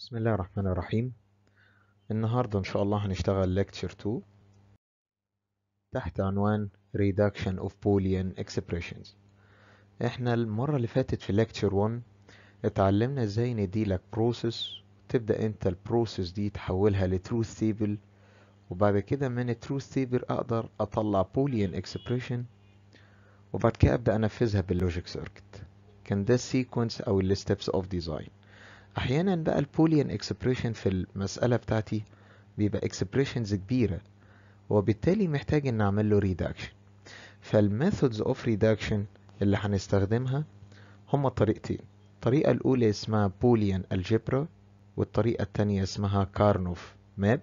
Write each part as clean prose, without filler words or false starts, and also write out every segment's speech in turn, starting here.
بسم الله الرحمن الرحيم. النهاردة إن شاء الله هنشتغل Lecture 2 تحت عنوان Reduction of Boolean Expressions. احنا المرة اللي فاتت في Lecture 1 اتعلمنا ازاي نديلك process، تبدأ انت البروسيس دي تحولها ل Truth Table، وبعد كده من ال Truth Table اقدر اطلع Boolean Expression، وبعد كده ابدأ انفذها باللوجيك سيركت. كان ده السيكونس او ال Steps of Design. احيانا بقى البوليان اكسبريشن في المسألة بتاعتي بيبقى اكسبريشنز كبيرة، وبالتالي محتاج ان اعمل له ريدكشن. فالميثودز اوف ريدكشن اللي هنستخدمها هما طريقتين. الطريقة الاولى اسمها بوليان الجبرا، والطريقة التانية اسمها كارنوف ماب.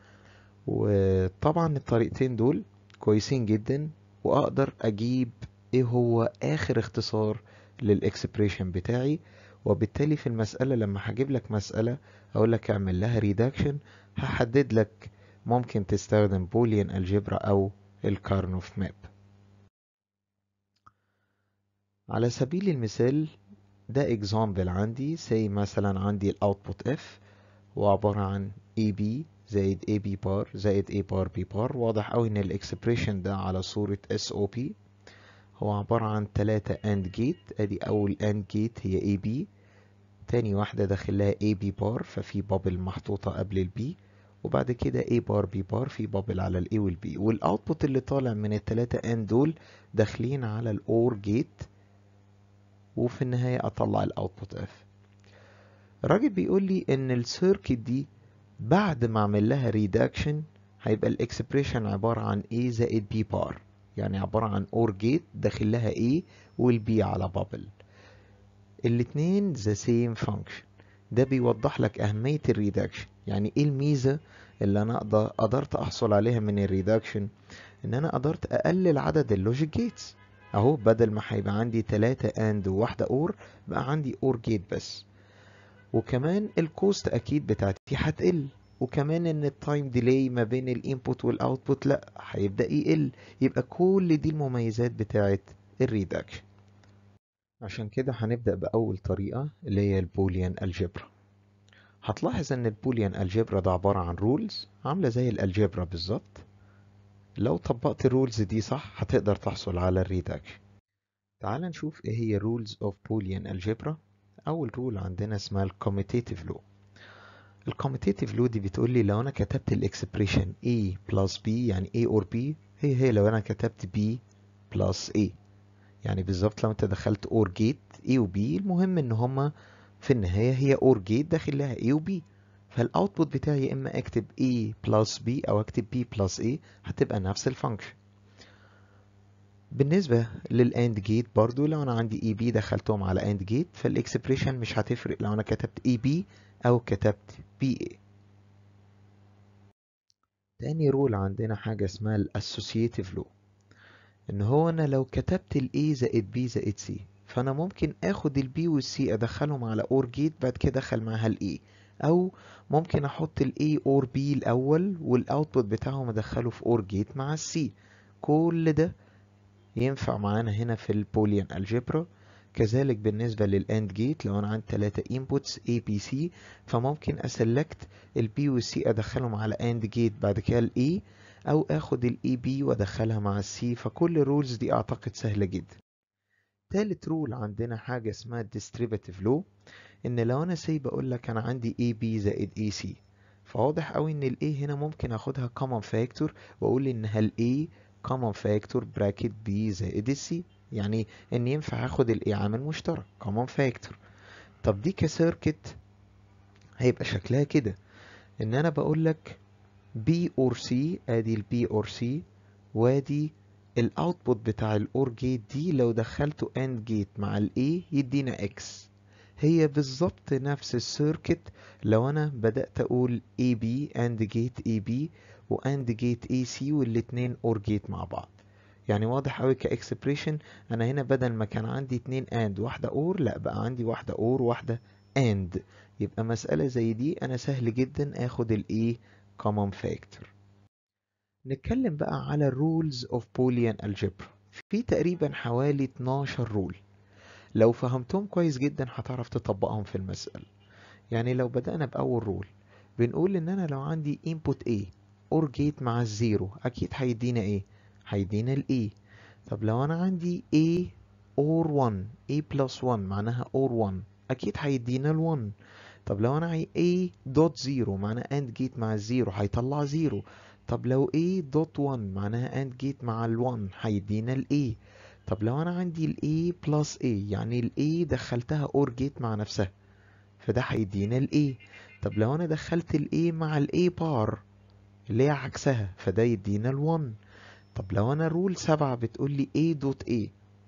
وطبعا الطريقتين دول كويسين جدا، واقدر اجيب ايه هو اخر اختصار للاكسبريشن بتاعي. وبالتالي في المسألة لما هجيب لك مسألة اقول لك اعمل لها ريدكشن، هحدد لك ممكن تستخدم بوليان الجبرا او الكارنوف ماب. على سبيل المثال ده اكزامبل عندي، زي مثلا عندي الاوتبوت اف هو عبارة عن AB زائد AB بار زائد A بار B بار. واضح اوي ان الاكسبريشن ده على صورة SOP. هو عبارة عن 3 AND جيت. ادي اول AND جيت هي AB، تاني واحدة داخلها AB بار ففي بابل محطوطة قبل البي، وبعد كده A بار B بار في بابل على ال A وال B، والاوتبوت اللي طالع من التلاتة AND دول داخلين على الأور جيت، وفي النهاية اطلع الاوتبوت F. الراجل بيقول لي ان السيركت دي بعد ما اعمل لها ريدكشن هيبقى الاكسبريشن عبارة عن A زائد B بار، يعني عبارة عن اور جيت داخل لها A والبي على بابل، الاتنين the same function. ده بيوضح لك اهمية الريدكشن. يعني ايه الميزة اللي انا قدرت احصل عليها من الريدكشن؟ ان انا قدرت اقلل عدد اللوجيك جيتس. اهو بدل ما هيبقى عندي 3 اند وواحدة اور، بقى عندي اور جيت بس. وكمان الكوست اكيد بتاعتي هتقل، وكمان ان التايم ديلي ما بين الانبوت والاوتبوت لا هيبدأ يقل. يبقى كل دي المميزات بتاعت الريدكشن. عشان كده هنبدأ بأول طريقة اللي هي البوليان الجبرا. هتلاحظ ان البوليان الجبرا ده عبارة عن رولز عاملة زي الالجبرا بالظبط. لو طبقت الرولز دي صح هتقدر تحصل على الريدكشن. تعال نشوف ايه هي رولز اوف بوليان الجبرا. اول رول عندنا اسمها الكوميتيتيف لو. الكوميتيتيف لو دي بتقول لي لو انا كتبت الاكسبريشن A plus B يعني A or B هي لو انا كتبت B plus A. يعني بالظبط لو انت دخلت اور جيت A و B، المهم ان هما في النهاية هي اور جيت داخل لها A و B، فالاوتبوت بتاعي يا اما اكتب A plus B او اكتب B plus A، هتبقى نفس الفانكشن. بالنسبة للاند جيت برضو لو انا عندي اي بي دخلتهم على اند جيت، فالاكسبريشن مش هتفرق لو انا كتبت اي بي او كتبت بي اي. تاني رول عندنا حاجة اسمها الاسوسييتيف لو، ان هو انا لو كتبت ال A زائد B زائد C، فانا ممكن اخد ال B وال C ادخلهم على اور جيت بعد كده ادخل معاها ال A، او ممكن احط ال A اور B الاول والاوتبوت بتاعهم ادخله في اور جيت مع ال C. كل ده ينفع معانا هنا في البوليان الجبرا. كذلك بالنسبة للاند جيت لو انا عندي 3 inputs A B C، فممكن اسلكت ال B وال C ادخلهم على اند جيت بعد كده ال A، او اخد ال AB وادخلها مع ال C. فكل الرولز دي اعتقد سهلة جدا. تالت رول عندنا حاجة اسمها distributive law، ان لو انا سايب اقول لك انا عندي AB زائد AC، فواضح قوي ان ال A هنا ممكن اخدها common factor واقول انها ال A common factor bracket B زائد ال C، يعني ان ينفع اخد ال A عامل مشترك common factor. طب دي كسيركت هيبقى شكلها كده، ان انا بقول لك B or C، ادي ال B or C، وادي الاوتبوت بتاع الاور جيت دي لو دخلته اند جيت مع ال A يدينا X. هي بالظبط نفس السيركت لو انا بدأت اقول AB اند جيت AB واند جيت AC والاتنين اور جيت مع بعض. يعني واضح اوي كاكسبريشن، انا هنا بدل ما كان عندي اتنين اند واحدة اور، لا بقى عندي واحدة اور واحدة اند. يبقى مسألة زي دي انا سهل جدا اخد الايه common factor. نتكلم بقى على الرولز اوف بوليان الجبرا. في تقريبا حوالي 12 رول، لو فهمتهم كويس جدا هتعرف تطبقهم في المسألة. يعني لو بدأنا بأول رول بنقول ان انا لو عندي input A or gate مع الزيرو اكيد هيدينا ايه؟ هيدينا ال A. طب لو انا عندي A or 1 A plus 1 معناها or 1 اكيد هيدينا ال 1. طب لو انا عايز A dot 0 معناها AND gate مع الزيرو هيطلع 0. طب لو A dot 1 معناها AND gate مع ال 1 هيدينا ال A. طب لو انا عندي ال A plus A يعني ال A دخلتها OR gate مع نفسها فده هيدينا ال A. طب لو انا دخلت ال A مع ال A bar اللي هي عكسها فده يدينا ال 1. طب لو انا رول 7 بتقول لي A دوت A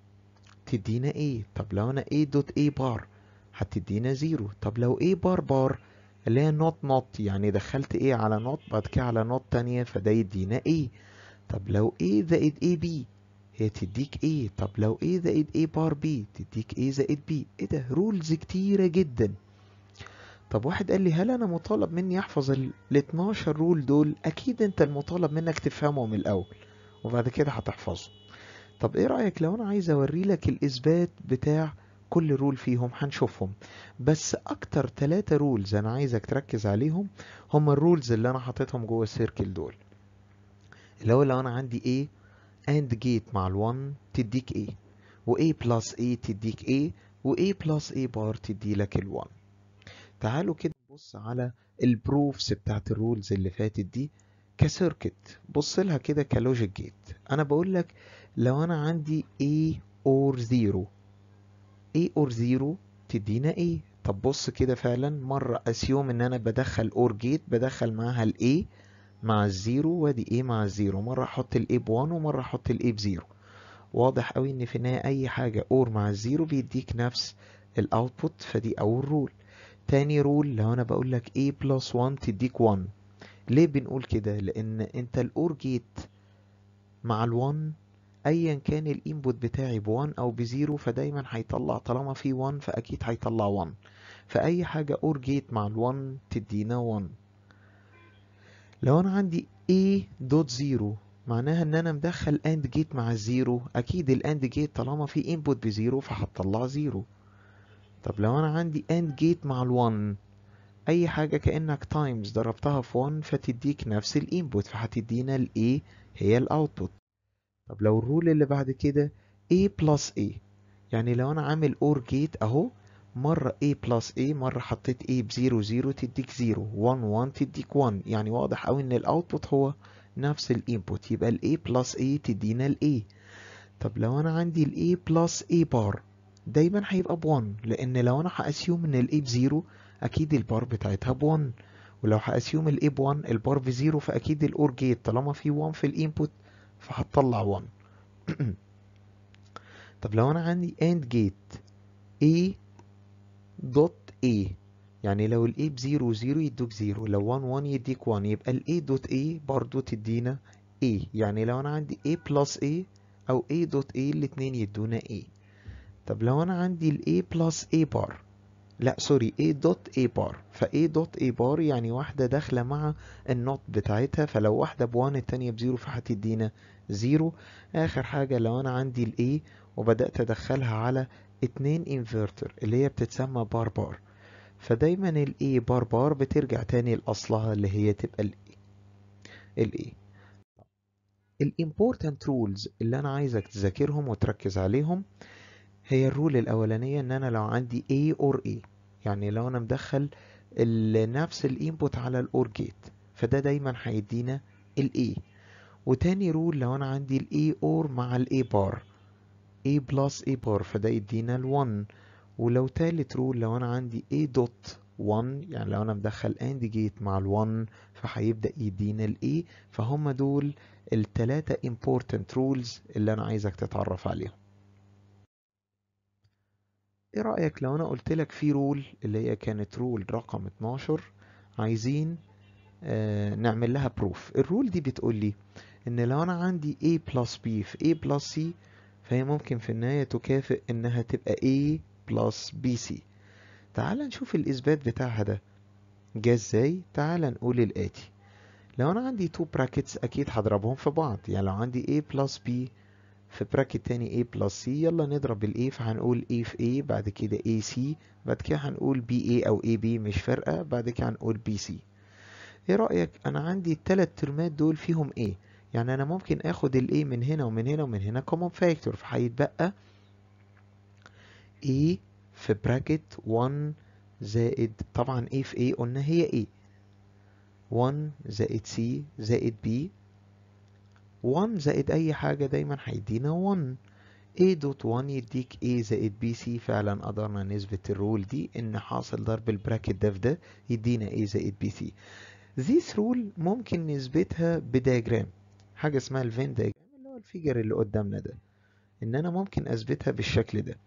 تدينا A. طب لو انا A دوت A بار هتدينا 0. طب لو A بار بار اللي هي نوت نوت يعني دخلت A على نوت بعد كده على نوت تانية فده يدينا A. طب لو A زائد AB هي تديك A. طب لو A زائد A بار B تديك A زائد B. ايه ده؟ رولز كتيرة جدا. طب واحد قال لي هل انا مطالب مني احفظ ال 12 رول دول؟ اكيد انت المطالب منك تفهمهم الاول وبعد كده هتحفظهم. طب ايه رأيك لو انا عايز اوري لك الاثبات بتاع كل رول فيهم؟ هنشوفهم. بس اكتر 3 رولز انا عايزك تركز عليهم هم الرولز اللي انا حاططهم جوه السيركل دول. اللي هو لو انا عندي A AND gate مع ال1 تديك A و A plus A تديك A و A plus A بار تدي لك ال1. تعالوا كده نبص على البروفس بتاعت الرولز اللي فاتت دي كسيركت. بص لها كده كلوجيك جيت. انا بقول لك لو انا عندي A or 0 A or 0 تدينا A. طب بص كده فعلا مرة اسيوم ان انا بدخل or gate بدخل معاها ال A مع الزيرو وادي A مع الزيرو. مرة احط ال A ب1 ومرة احط ال A ب0. واضح قوي ان في النهاية اي حاجة or مع الزيرو بيديك نفس الاوتبوت فدي اول رول. تاني رول لو انا بقول لك A plus 1 تديك 1. ليه بنقول كده؟ لان انت الاور جيت مع ال1 ايا كان الانبوت بتاعي ب1 او ب0 فدايما هيطلع طالما في 1 فاكيد هيطلع 1. فاي حاجة اور جيت مع ال1 تدينا 1. لو انا عندي A دوت 0 معناها ان انا مدخل اند جيت مع الزيرو اكيد الاند جيت طالما في انبوت ب0 فهتطلع 0. طب لو انا عندي اند جيت مع ال1 اي حاجة كأنك تايمز ضربتها في 1 فتديك نفس الانبوت فهتدينا ال A هي الاوتبوت. طب لو الرول اللي بعد كده A plus A يعني لو انا عامل OR gate اهو مرة A plus A مرة حطيت A ب0 0 تديك 0 1 1 تديك 1 يعني واضح اوي ان الاوتبوت هو نفس الانبوت يبقى ال A plus A تدينا ال A. طب لو انا عندي ال A plus A بار دايما هيبقى ب1 لان لو انا هاسيوم ان ال A ب0 اكيد البار بتاعتها ب1 ولو هاسيوم ال A ب1 البار ب0 فاكيد الاور جيت طالما في 1 في الانبوت فهتطلع 1. طب لو انا عندي AND gate A دوت A يعني لو ال A ب0 0 يدوك 0 لو 1 1 يديك 1 يبقى ال A دوت A برضو تدينا A. يعني لو انا عندي A plus A او A دوت A الاتنين يدونا A. طب لو انا عندي ال A plus A بار لا سوري A دوت A بار A دوت A بار يعني واحدة داخلة مع النوت بتاعتها فلو واحدة ب1 التانية ب0 فهتدينا 0. اخر حاجة لو انا عندي ال A وبدأت ادخلها على 2 انفرتر اللي هي بتتسمى بار بار فدايما ال A بار بار بترجع تاني لأصلها اللي هي تبقى ال A. ال important rules اللي انا عايزك تذاكرهم وتركز عليهم هي الرول الأولانية إن أنا لو عندي A or A يعني لو أنا مدخل نفس الانبوت على الأور جيت فده دايما هيدينا ال A. وتاني رول لو أنا عندي ال A or مع ال A بار A plus A بار فده يدينا ال 1. ولو تالت رول لو أنا عندي A دوت 1 يعني لو أنا مدخل AND جيت مع ال 1 فهيبدأ يدينا ال A. فهم دول التلاتة important rules اللي أنا عايزك تتعرف عليهم. ايه رأيك لو انا قلت لك في رول اللي هي كانت رول رقم 12 عايزين نعمل لها بروف. الرول دي بتقول لي ان لو انا عندي A plus B في A plus C فهي ممكن في النهاية تكافئ انها تبقى A plus BC. تعال نشوف الاثبات بتاعها ده جه ازاي. تعال نقول الاتي. لو انا عندي 2 brackets اكيد هضربهم في بعض يعني لو عندي A plus B في براكت تاني A بلس C. يلا نضرب ال A، فهنقول A في A، بعد كده AC، بعد كده هنقول BA أو AB مش فارقة، بعد كده هنقول BC. ايه رأيك؟ أنا عندي التلات ترمات دول فيهم A، يعني أنا ممكن آخد ال A من هنا ومن هنا ومن هنا common factor، فهيتبقى A في براكت 1 زائد، طبعا A في A قلنا هي A، 1 زائد C زائد B، 1 زائد أي حاجة دايما هيدينا 1. A دوت 1 يديك A زائد BC. فعلا قدرنا نثبت الرول دي، إن حاصل ضرب البراكت ده في ده يدينا A زائد BC. This rule ممكن نثبتها بدياجرام، حاجة اسمها الفين دياجرام، اللي هو الفيجر اللي قدامنا ده، إن أنا ممكن أثبتها بالشكل ده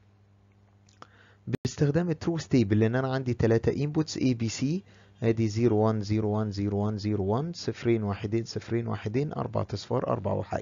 باستخدام التروث تيبل، لان انا عندي 3 inputs A B C، ادي 0 1 0 1 0 1 0 1، صفرين واحدين صفرين واحدين، 4 اصفار 4 وحيد.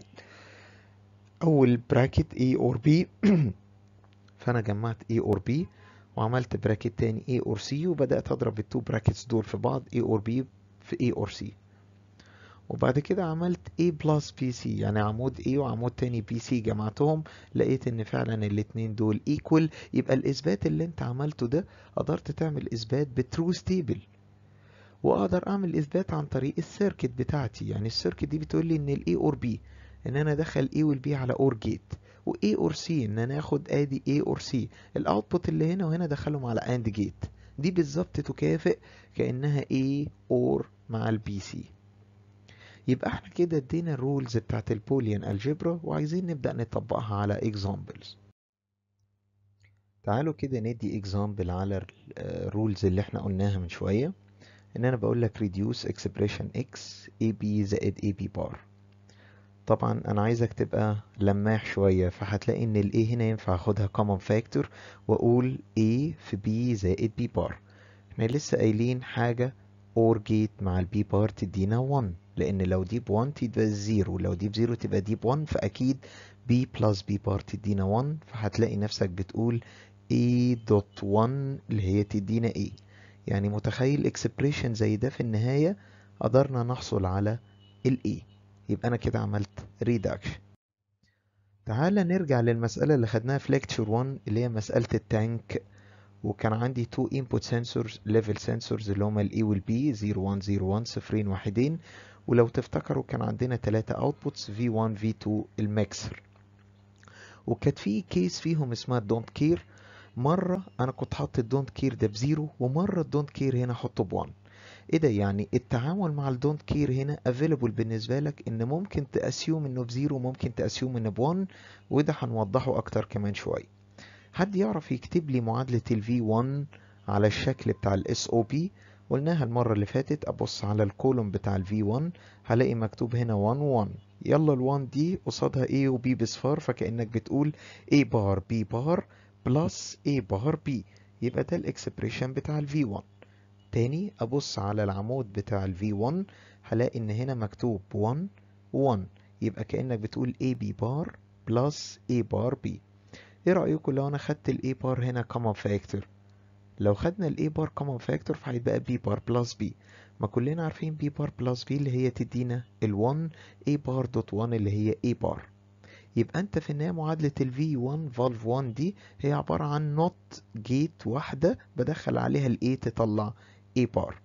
اول براكت A or B فانا جمعت A or B وعملت براكت تاني A or C، وبدأت اضرب التو براكتس دول في بعض A or B في A or C، وبعد كده عملت A plus BC، يعني عمود A وعمود تاني BC جمعتهم، لقيت ان فعلا الاتنين دول equal. يبقى الاثبات اللي انت عملته ده قدرت تعمل اثبات بالتروث تيبل. واقدر اعمل اثبات عن طريق السيركت بتاعتي، يعني السيركت دي بتقول لي ان ال A or B ان انا ادخل A وال B على OR جيت، و A or C ان انا اخد ادي A or C الاوتبوت اللي هنا وهنا ادخلهم على AND جيت. دي بالظبط تكافئ كأنها A or مع ال BC. يبقى احنا كده ادينا الرولز بتاعت البوليان الجبرا، وعايزين نبدأ نطبقها على examples. تعالوا كده ندي example على الرولز اللي احنا قلناها من شوية. ان انا بقول لك reduce expression x ab زائد ab بار. طبعا انا عايزك تبقى لماح شوية، فهتلاقي ان ال a هنا ينفع اخدها common factor واقول a في b زائد b بار. احنا لسه قايلين حاجة اور جيت مع البي بار تدينا 1، لان لو دي ب1 تبقى 0، لو دي ب0 تبقى دي ب1، فاكيد بي بلس بي بار تدينا 1. فهتلاقي نفسك بتقول A دوت 1 اللي هي تدينا A. يعني متخيل اكسبريشن زي ده في النهاية قدرنا نحصل على ال A. يبقى انا كده عملت ريدكشن. تعال نرجع للمسألة اللي خدناها في ليكتشر 1 اللي هي مسألة التانك، وكان عندي 2 input sensors level sensors اللي هما ال A وال B 0 1 0 1 صفرين واحدين، ولو تفتكروا كان عندنا 3 outputs V1 V2 الميكسر، وكانت في كيس فيهم اسمها don't care. مرة انا كنت حاطط don't care ده بزيرو، ومرة don't care هنا احطه ب1. ايه ده؟ يعني التعامل مع الدونت كير هنا available بالنسبة لك، ان ممكن تأسيوم انه بزيرو، ممكن تأسيوم انه ب1، وده هنوضحه اكتر كمان شوية. حد يعرف يكتب لي معادلة ال V1 على الشكل بتاع ال SOP؟ قلناها المرة اللي فاتت. أبص على الكولوم بتاع ال V1 هلاقي مكتوب هنا 1 1. يلا ال 1 دي قصادها A و B بصفار، فكأنك بتقول A بار B بار بلس A بار B. يبقى ده الاكسبريشن بتاع ال V1. تاني أبص على العمود بتاع ال V1 هلاقي إن هنا مكتوب 1 1، يبقى كأنك بتقول AB بار بلس A بار B. ايه رأيكم لو انا خدت ال A بار هنا common factor؟ لو خدنا ال A بار common factor فهيتبقى B بار plus B. ما كلنا عارفين B بار plus B اللي هي تدينا ال 1 A بار دوت 1 اللي هي A بار. يبقى انت في النهاية معادلة ال V1 valve 1 دي هي عبارة عن not gate واحدة بدخل عليها ال A تطلع A بار.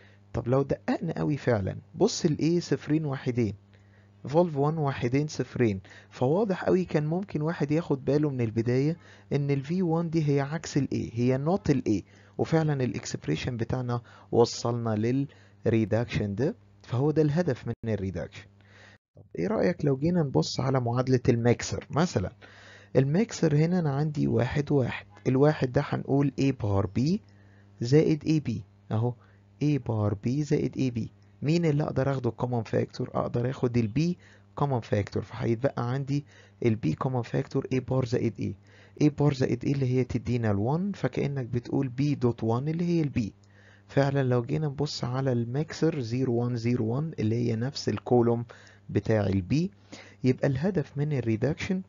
طب لو دققنا قوي فعلا، بص ال A صفرين واحدين، فولف 1 واحدين صفرين، فواضح قوي كان ممكن واحد ياخد باله من البداية ان ال V1 دي هي عكس ال A، هي not ال A، وفعلا الاكسبريشن بتاعنا وصلنا للريدكشن ده. فهو ده الهدف من الريدكشن. طب ايه رأيك لو جينا نبص على معادلة الميكسر مثلا؟ الميكسر هنا انا عندي واحد واحد، الواحد ده هنقول A بار B زائد AB اهو، A بار B زائد AB. مين اللي اقدر اخده common factor؟ اقدر اخد ال B common factor، فهيتبقى عندي ال B common factor A بار زائد A بار زائد A اللي هي تدينا ال 1، فكأنك بتقول B دوت 1 اللي هي ال B. فعلا لو جينا نبص على الميكسر 0 1 0 1 اللي هي نفس الكولوم بتاع ال B. يبقى الهدف من الريدكشن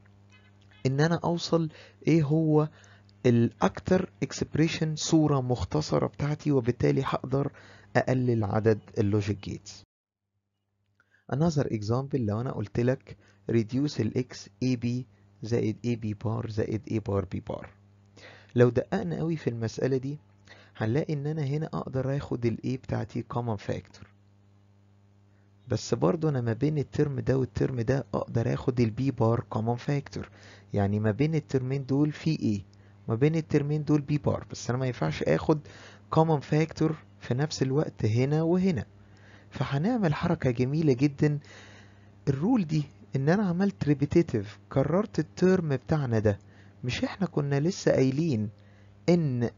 ان انا اوصل ايه هو الاكتر اكسبريشن صورة مختصرة بتاعتي، وبالتالي هقدر اقلل عدد اللوجيك جيتس. another example، لو انا قلت لك reduce ال x ab زائد AB بار زائد A بار B بار. لو دققنا قوي في المسألة دي هنلاقي ان انا هنا اقدر اخد ال A بتاعتي common factor، بس برضو انا ما بين الترم ده والترم ده اقدر اخد ال B بار common factor. يعني ما بين الترمين دول في A، ما بين الترمين دول B بار، بس انا ما ينفعش اخد common factor في نفس الوقت هنا وهنا. فهنعمل حركة جميلة جدا. الرول دي ان انا عملت ريبيتيتيف، كررت الترم بتاعنا ده. مش احنا كنا لسه قايلين ان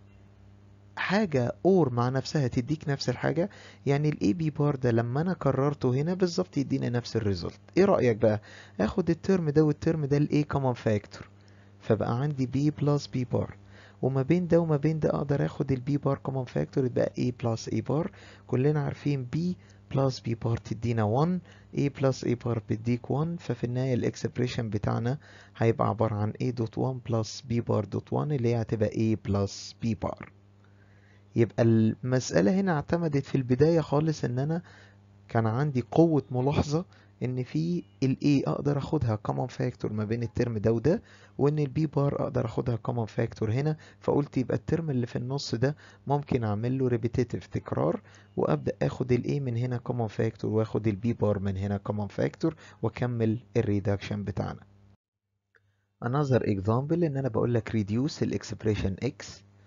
حاجة اور مع نفسها تديك نفس الحاجة؟ يعني الاي بي بار ده لما انا كررته هنا بالظبط يدينا نفس الريزلت. ايه رأيك بقى اخد الترم ده والترم ده الاي كومن فاكتور، فبقى عندي بي بلس بي بار، وما بين ده وما بين ده اقدر اخد البي بار كومن فاكتور يبقى A بلس A بار. كلنا عارفين B بلس B بار تدينا 1، A بلس A بار بتديك 1، ففي النهاية الاكسبريشن بتاعنا هيبقى عبارة عن A دوت 1 بلس B بار دوت 1 اللي هي هتبقى A بلس B بار. يبقى المسألة هنا اعتمدت في البداية خالص ان انا كان عندي قوة ملاحظة ان في ال A اقدر اخدها common factor ما بين الترم ده وده، وان ال B بار اقدر اخدها common factor هنا. فقلت يبقى الترم اللي في النص ده ممكن اعمل له repetitive تكرار، وابدأ اخد ال A من هنا common factor واخد ال B بار من هنا common factor واكمل الريدكشن بتاعنا. another example ان انا بقول لك reduce ال expression x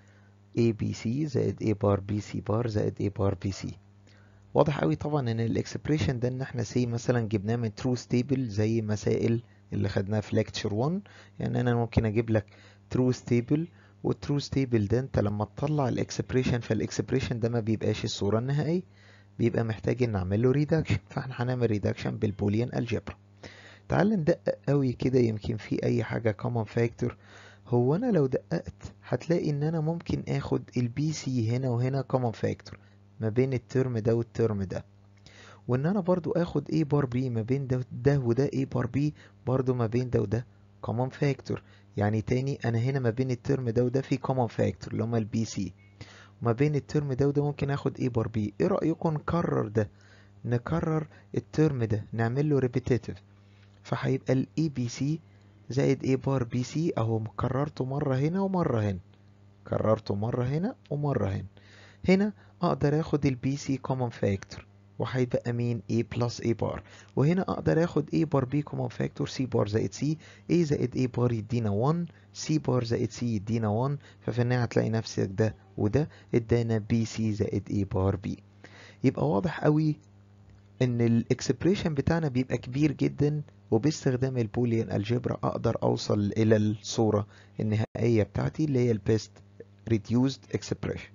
ABC زائد A بار BC بار زائد A بار BC. واضح قوي طبعا ان الاكسبريشن ده ان احنا سي مثلا جبناه من تروث تيبل زي مسائل اللي خدناها في ليكتشر 1. يعني انا ممكن اجيب لك تروث تيبل، والتروث تيبل ده انت لما تطلع الاكسبريشن فالاكسبريشن ده ما بيبقاش الصورة النهائية، بيبقى محتاج ان نعمل له ريدكشن. فاحنا هنعمل ريدكشن بالبوليان الجبرا. تعال ندقق قوي كده يمكن في اي حاجة common factor. هو انا لو دققت هتلاقي ان انا ممكن اخد البي سي هنا وهنا common factor ما بين الترم ده والترم ده، وان انا برضو اخد A بار B ما بين ده وده A بار B برضو ما بين ده وده common factor. يعني تاني انا هنا ما بين الترم ده وده في common factor اللي هما البي سي، وما بين الترم ده وده ممكن اخد A بار B. ايه رأيكم نكرر ده؟ نكرر الترم ده نعمل له repetitive، فهيبقى ال ABC زائد A بار BC اهو كررته مرة هنا ومرة هنا، كررته مرة هنا ومرة هنا. هنا اقدر اخد ال BC common factor وهيبقى مين A plus A بار، وهنا اقدر اخد A بار B common factor C بار زائد C. A زائد A بار يدينا 1، C بار زائد C يدينا 1، ففي النهاية هتلاقي نفسك ده وده ادانا BC زائد A بار B. يبقى واضح قوي ان الاكسبريشن بتاعنا بيبقى كبير جدا، وباستخدام البوليان الجبرا اقدر اوصل الى الصورة النهائية بتاعتي اللي هي البيست reduced expression.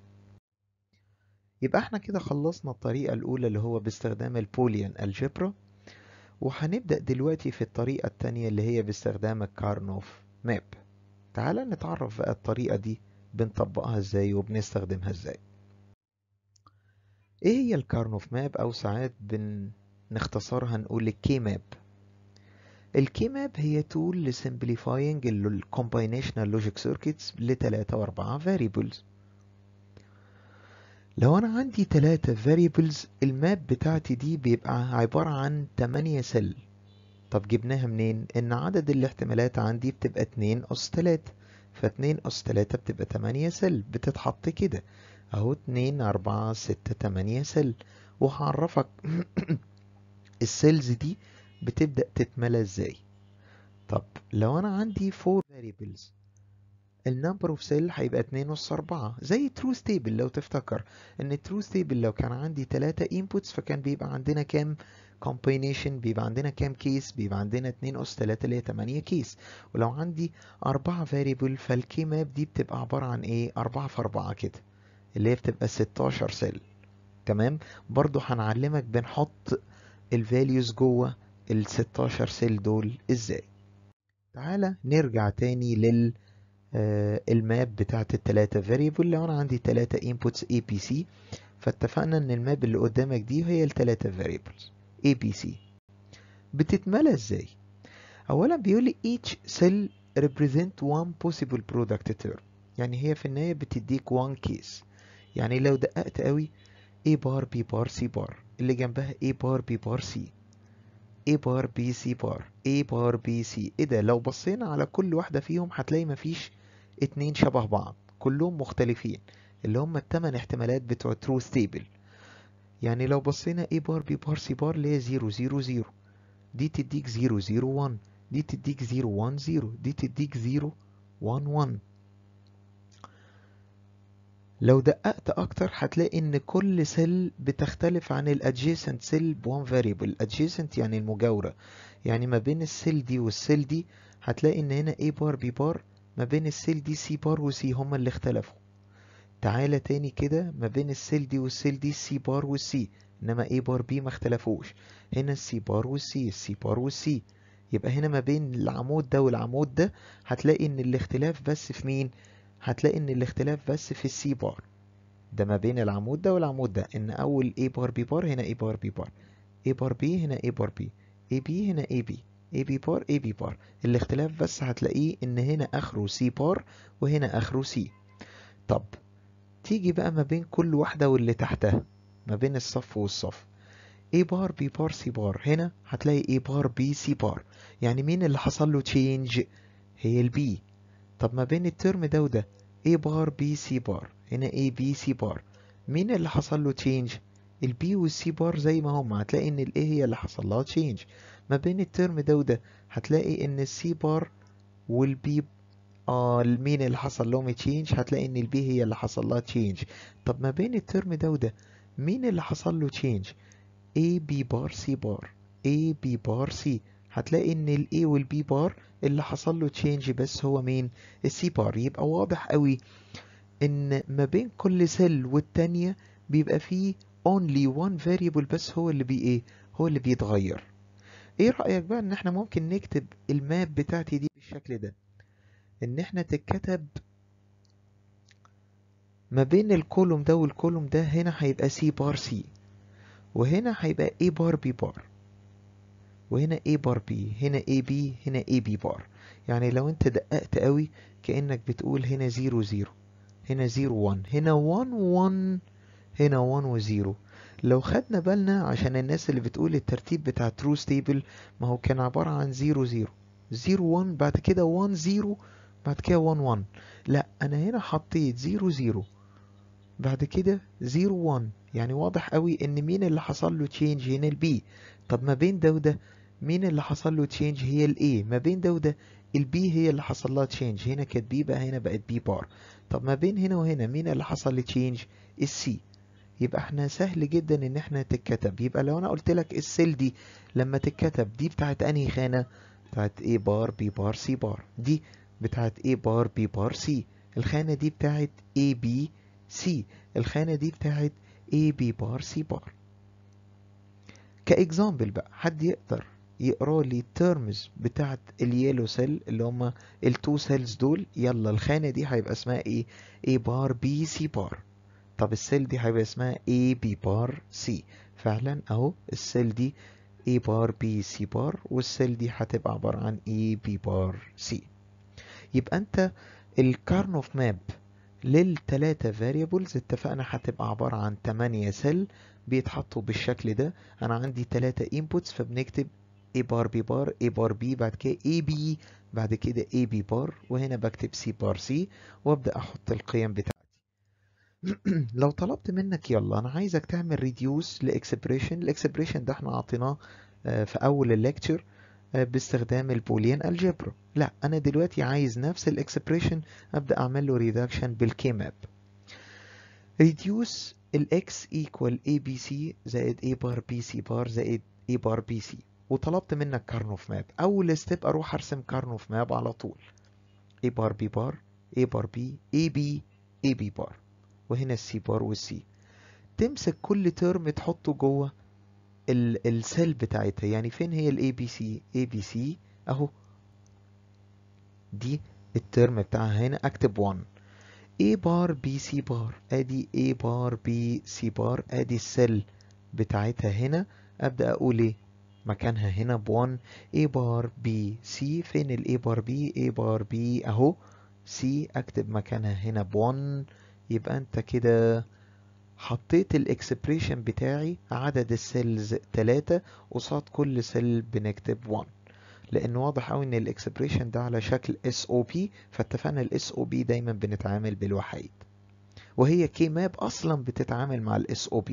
يبقى احنا كده خلصنا الطريقة الأولى اللي هو باستخدام البوليان الجبرا، وهنبدأ دلوقتي في الطريقة التانية اللي هي باستخدام الكارنوف ماب. تعال نتعرف بقى الطريقة دي بنطبقها ازاي وبنستخدمها ازاي. ايه هي الكارنوف ماب، او ساعات بنختصرها نقول الكي ماب؟ الكي ماب هي تول لسمبليفاينج الكومباينيشنال لوجيك سيركتس لتلاتة و4 variables. لو انا عندي 3 variables الماب بتاعتي دي بيبقى عبارة عن 8 سل. طب جبناها منين؟ ان عدد الاحتمالات عندي بتبقى 2 أس 3، ف2 أس 3 بتبقى 8 سل بتتحط كده اهو، 2 4 6 8 سل. وهعرفك السيلز دي بتبدأ تتملى ازاي. طب لو انا عندي 4 variables النمبر اوف سيل هيبقى 2 أس 4 زي تروث تيبل. لو تفتكر ان التروث تيبل لو كان عندي 3 inputs فكان بيبقى عندنا كام combination، بيبقى عندنا كام كيس، بيبقى عندنا 2 أس 3 اللي هي 8 كيس. ولو عندي 4 variable فالكي ماب دي بتبقى عبارة عن ايه؟ 4 في 4 كده اللي هي بتبقى 16 سيل. تمام. برضو هنعلمك بنحط الفاليوز جوه ال 16 سيل دول ازاي. تعالى نرجع تاني الماب بتاعت التلاتة variable. لو انا عندي 3 inputs ABC فاتفقنا ان الماب اللي قدامك دي هي التلاتة variables ABC. بتتملى ازاي؟ اولا بيقولي each cell represent one possible product term، يعني هي في النهاية بتديك one case. يعني لو دققت قوي A بار B بار C بار اللي جنبها A بار B بار C، A بار B C بار A بار B C. ايه ده؟ لو بصينا على كل واحدة فيهم هتلاقي مفيش اتنين شبه بعض، كلهم مختلفين، اللي هم التمن احتمالات بتوع truth table. يعني لو بصينا A بار B بار C بار اللي هي 0 0 0، دي تديك 0 0 1، دي تديك 0 1 0، دي تديك 0 1 1. لو دققت اكتر هتلاقي ان كل سيل بتختلف عن الادجيسنت سيل بوان فاريبل. adjacent يعني المجاورة، يعني ما بين السيل دي والسيل دي هتلاقي ان هنا A بار B بار ما بين السيل دي C بار و C هما اللي اختلفوا. تعالى تاني كده، ما بين السيل دي والسيل دي C بار وC، انما A بار B ما اختلفوش. هنا C بار والC، C بار والC. يبقى هنا ما بين العمود ده والعمود ده هتلاقي ان الاختلاف بس في مين؟ هتلاقي ان الاختلاف بس في السي بار. ده ما بين العمود ده والعمود ده، ان اول A بار B بار هنا A بار B بار، A بار B هنا A بار B، AB هنا AB، AB بار AB بار. الاختلاف بس هتلاقيه ان هنا اخره C بار وهنا اخره C. طب تيجي بقى ما بين كل واحدة واللي تحتها، ما بين الصف والصف، A بار B بار C بار، هنا هتلاقي A بار B C بار. يعني مين اللي حصل له change؟ هي البي. طب ما بين الترم ده وده A بار B C بار، هنا A B C بار، مين اللي حصل له change؟ البي والسي بار زي ما هم، هتلاقي ان ال A هي اللي حصل لها change. ما بين الترم ده وده هتلاقي ان السي بار والبي مين اللي حصل لهم change؟ هتلاقي ان البي هي اللي حصل لها change. طب ما بين الترم ده وده مين اللي حصل له change؟ A B بار C بار، A B بار C. هتلاقي ان ال A وال B بار اللي حصل له change بس هو مين؟ ال C بار. يبقى واضح قوي ان ما بين كل سيل والتانية بيبقى فيه only one variable بس هو اللي ايه؟ هو اللي بيتغير. ايه رأيك بقى ان احنا ممكن نكتب الماب بتاعتي دي بالشكل ده؟ ان احنا تتكتب ما بين الكولوم ده والكولوم ده، هنا هيبقى C بار C، وهنا هيبقى A بار B بار، وهنا A بار B، هنا AB، هنا AB بار. يعني لو انت دققت قوي كأنك بتقول هنا 0 0، هنا 0 1، هنا 1 1، هنا 1 و 0. لو خدنا بالنا عشان الناس اللي بتقول الترتيب بتاع truth table، ما هو كان عبارة عن 0 0 0 1 بعد كده 1 0 بعد كده 1 1. لا انا هنا حطيت 0 0 بعد كده 0 1. يعني واضح قوي ان مين اللي حصل له change؟ هنا البي. طب ما بين ده وده مين اللي حصل له change؟ هي الاي. ما بين ده وده البي هي اللي حصل لها change، هنا كانت بي بقى هنا بقت بي بار. طب ما بين هنا وهنا مين اللي حصل له change؟ السي. يبقى احنا سهل جدا ان احنا تتكتب. يبقى لو انا قلت لك السيل دي لما تتكتب دي بتاعت انهي خانة؟ بتاعت A بار B بار C بار. دي بتاعت A بار B بار C. الخانة دي بتاعت A B C. الخانة دي بتاعت A B بار C بار. كإكزامبل بقى حد يقدر يقرا لي التيرمز بتاعت اليلو سيل اللي هما التو سيلز دول؟ يلا الخانة دي هيبقى اسمها ايه؟ A بار B C بار. طب السيل دي هيبقى اسمها A B بار C. فعلا اهو السيل دي A بار B C بار، والسيل دي هتبقى عبارة عن A B بار C. يبقى انت الكارنوف ماب للتلاتة variables اتفقنا هتبقى عبارة عن 8 سيل بيتحطوا بالشكل ده. انا عندي 3 inputs فبنكتب A بار B بار A بار B بعد كده AB بعد كده AB بار، وهنا بكتب C بار C وابدأ احط القيم بتاعتي. لو طلبت منك يلا انا عايزك تعمل ريديوس لاكسبريشن، الاكسبريشن ده احنا عطيناه في اول الليكتشر باستخدام البوليان الجبرا. لا انا دلوقتي عايز نفس الاكسبريشن ابدا اعمل له ريدكشن بالكي ماب. ريديوس الاكس ايكوال اي بي سي زائد اي بار بي سي بار زائد اي بار بي سي، وطلبت منك كارنوف ماب. اول ستيب اروح ارسم كارنوف ماب على طول. اي بار بي بار اي بار بي اي بي اي بي بار، وهنا السي بار والسي. تمسك كل ترم تحطه جوه السيل بتاعتها. يعني فين هي الاي بي سي؟ اي بي سي اهو، دي الترم بتاعها هنا اكتب 1. A بار بي سي بار ادي A بار بي سي بار، ادي السيل بتاعتها هنا. ابدا اقول ايه مكانها هنا ب1 A بار بي سي. فين ال A بار بي؟ A بار بي اهو، سي اكتب مكانها هنا ب1. يبقى انت كده حطيت الاكسبريشن بتاعي عدد السيلز 3 قصاد كل سيل بنكتب 1، لان واضح قوي ان الاكسبريشن ده على شكل SOP، فاتفقنا ال SOP دايما بنتعامل بالوحيد، وهي كي ماب اصلا بتتعامل مع ال SOP.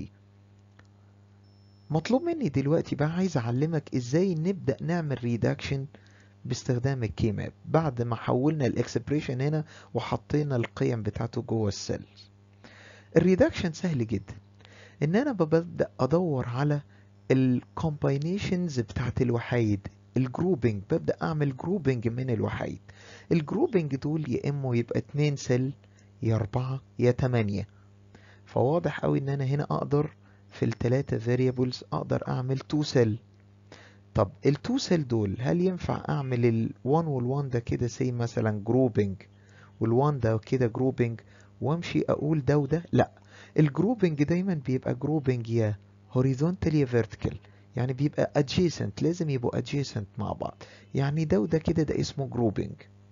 مطلوب مني دلوقتي بقى عايز اعلمك ازاي نبدأ نعمل ريدكشن باستخدام الكي ماب بعد ما حولنا الاكسبريشن هنا وحطينا القيم بتاعته جوه السيل. الريدكشن سهل جدا، ان انا ببدأ ادور على الكومباينيشنز بتاعت الوحيد، الجروبنج، ببدأ اعمل جروبنج من الوحيد. الجروبنج دول يا اما يبقى 2 سيل يا 4 يا 8، فواضح قوي ان انا هنا اقدر في الثلاثة variables اقدر اعمل 2 سيل. طب ال2 سيل دول هل ينفع اعمل ال1 وال1 ده كده زي مثلا جروبنج وال1 ده كده جروبنج وامشي اقول ده وده؟ لا، الجروبنج دايما بيبقى جروبنج يا horizontal يا vertical، يعني بيبقى adjacent، لازم يبقوا adjacent مع بعض، يعني ده وده كده ده اسمه جروبنج،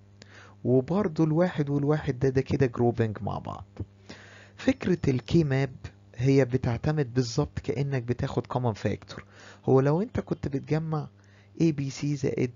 وبرضه الواحد والواحد ده كده جروبنج مع بعض. فكرة الكي ماب هي بتعتمد بالظبط كأنك بتاخد common factor. هو لو انت كنت بتجمع ABC زائد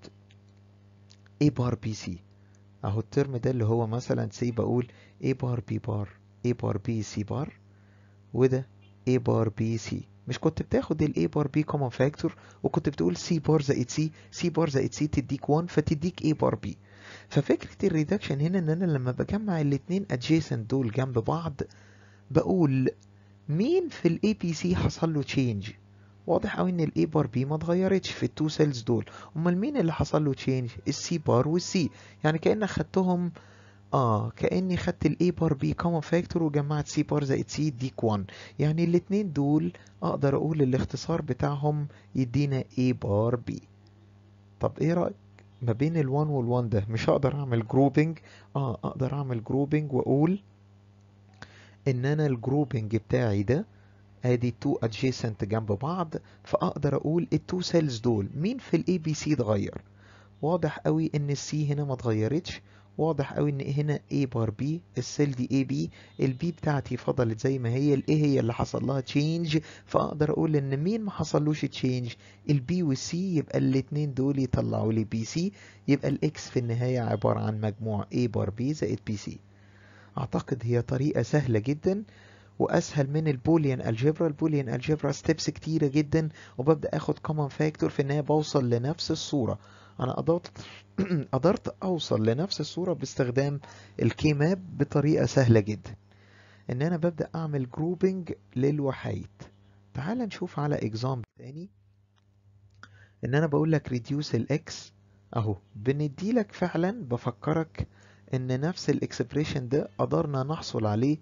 A بار BC، اهو الترم ده اللي هو مثلا سي بقول A بار B بار A بار B C بار، وده A بار B C، مش كنت بتاخد ال A بار B common factor وكنت بتقول C بار زائد C، C بار زائد C تديك 1 فتديك A بار B. ففكرة الريدكشن هنا ان انا لما بجمع الاتنين adjacent دول جنب بعض بقول مين في ال ABC حصل له change. واضح قوي ان ال A بار B ما اتغيرتش في التو سيلز دول، امال مين اللي حصل له change؟ السي بار والسي، يعني كأنك خدتهم كأني خدت ال A بار B common factor وجمعت C بار زائد C يديك 1، يعني الاتنين دول اقدر اقول الاختصار بتاعهم يدينا A بار B. طب ايه رأيك ما بين ال 1 وال 1 ده؟ مش هقدر اعمل جروبنج؟ اقدر اعمل جروبنج واقول ان انا الجروبنج بتاعي ده ادي 2 adjacent جنب بعض، فاقدر اقول التو سيلز دول مين في الاي بي سي اتغير. واضح قوي ان السي هنا ما اتغيرتش، واضح قوي ان هنا A بار B، السيل دي اي بي، البي بتاعتي فضلت زي ما هي، الاي هي اللي حصل لها تشينج، فاقدر اقول ان مين ما حصلوش تشينج؟ البي والسي، يبقى الاتنين دول يطلعوا لي بي سي، يبقى الاكس في النهاية عبارة عن مجموع A بار B زائد بي سي. اعتقد هي طريقة سهلة جدا واسهل من البوليان الجبرا. البوليان الجبرا ستيبس كتيرة جدا وببدأ اخد كومن فاكتور، في النهاية بوصل لنفس الصورة. انا قدرت اوصل لنفس الصورة باستخدام الكي ماب بطريقة سهلة جدا، ان انا ببدأ اعمل جروبنج للوحيد. تعال نشوف على اكزامبل تاني، ان انا بقول لك ريديوس الاكس اهو، بنديلك فعلا بفكرك ان نفس الاكسبريشن ده قدرنا نحصل عليه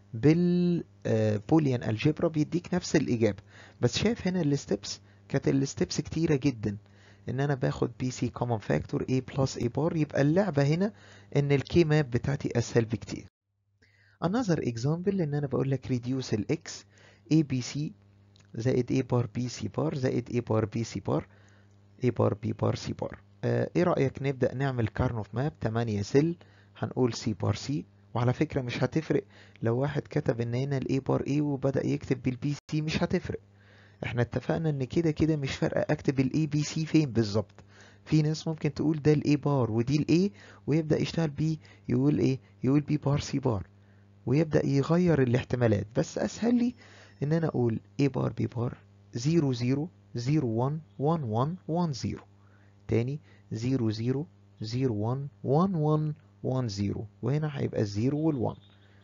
بالبوليان الجبرا، بيديك نفس الإجابة، بس شايف هنا الستبس كانت الستبس كتيرة جدا، ان انا باخد بي سي كومن فاكتور A بلس A بار، يبقى اللعبة هنا ان الكي ماب بتاعتي اسهل بكتير. another example ان انا بقول لك reduce الاكس ABC زائد A بار B C بار زائد A بار B C بار A بار B بار C بار. ايه رأيك نبدأ نعمل كارنوف ماب 8 سيل، هنقول C بار C، وعلى فكرة مش هتفرق لو واحد كتب ان هنا ال A بار A وبدأ يكتب بالبي سي، مش هتفرق، احنا اتفقنا ان كده كده مش فارقة اكتب ال A B C فين بالظبط. في ناس ممكن تقول ده ال A بار ودي ال A ويبدأ يشتغل بيه، يقول ايه؟ يقول B بار C بار، ويبدأ يغير الاحتمالات، بس اسهل لي ان انا اقول A بار B بار 0 0 0 1 1 1 1 0، تاني 0 0 0 1 1 1 1 0، وهنا هيبقى الزيرو والوان.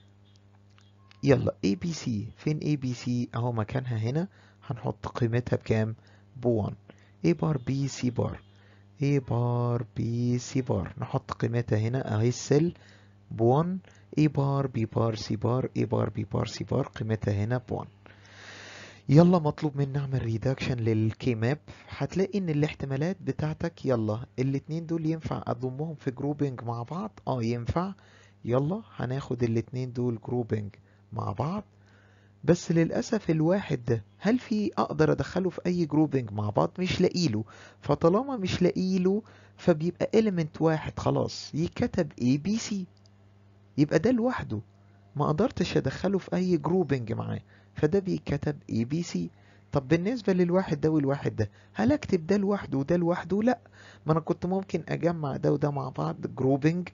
يلا اي بي سي فين؟ اي بي سي اهو مكانها هنا، هنحط قيمتها بكام؟ ب1. اي بار بي سي بار، اي بار بي سي بار نحط قيمتها هنا اهي السيل ب1، اي بار بي بار سي بار، اي بار بي بار سي بار قيمتها هنا ب1. يلا مطلوب مني نعمل ريدكشن للكي ماب، هتلاقي ان الاحتمالات بتاعتك يلا الاتنين دول ينفع اضمهم في جروبنج مع بعض، ينفع. يلا هناخد الاتنين دول جروبنج مع بعض، بس للأسف الواحد ده هل في اقدر ادخله في اي جروبنج مع بعض؟ مش لاقيله، فطالما مش لاقيله فبيبقى element واحد خلاص يكتب ABC، يبقى ده لوحده ما قدرتش ادخله في اي جروبنج معاه، فده بيتكتب ABC. طب بالنسبة للواحد ده والواحد ده، هل اكتب ده لوحده وده لوحده؟ لا، ما انا كنت ممكن اجمع ده وده مع بعض جروبنج،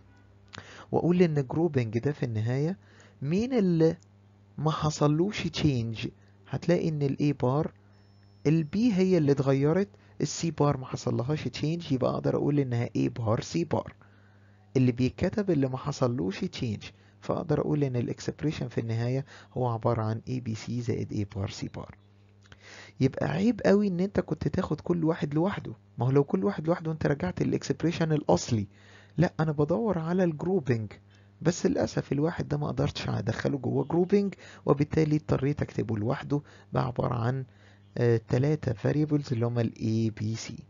واقول ان جروبنج ده في النهاية مين اللي ما حصلوش تشينج. هتلاقي ان الاي بار البي هي اللي اتغيرت، السي بار ما حصلهاش تشينج، يبقى اقدر اقول انها اي بار سي بار. اللي بيتكتب اللي ما حصلوش تشينج، فاقدر اقول ان الاكسبريشن في النهاية هو عبارة عن اي بي سي زائد اي بار سي بار. يبقى عيب قوي ان انت كنت تاخد كل واحد لوحده، ما هو لو كل واحد لوحده انت رجعت الاكسبريشن الاصلي. لا، انا بدور على الجروبنج، بس للاسف الواحد ده ما قدرتش ادخله جوه جروبنج، وبالتالي اضطريت اكتبه لوحده بعبارة عن 3 variables اللي هما ال A B C.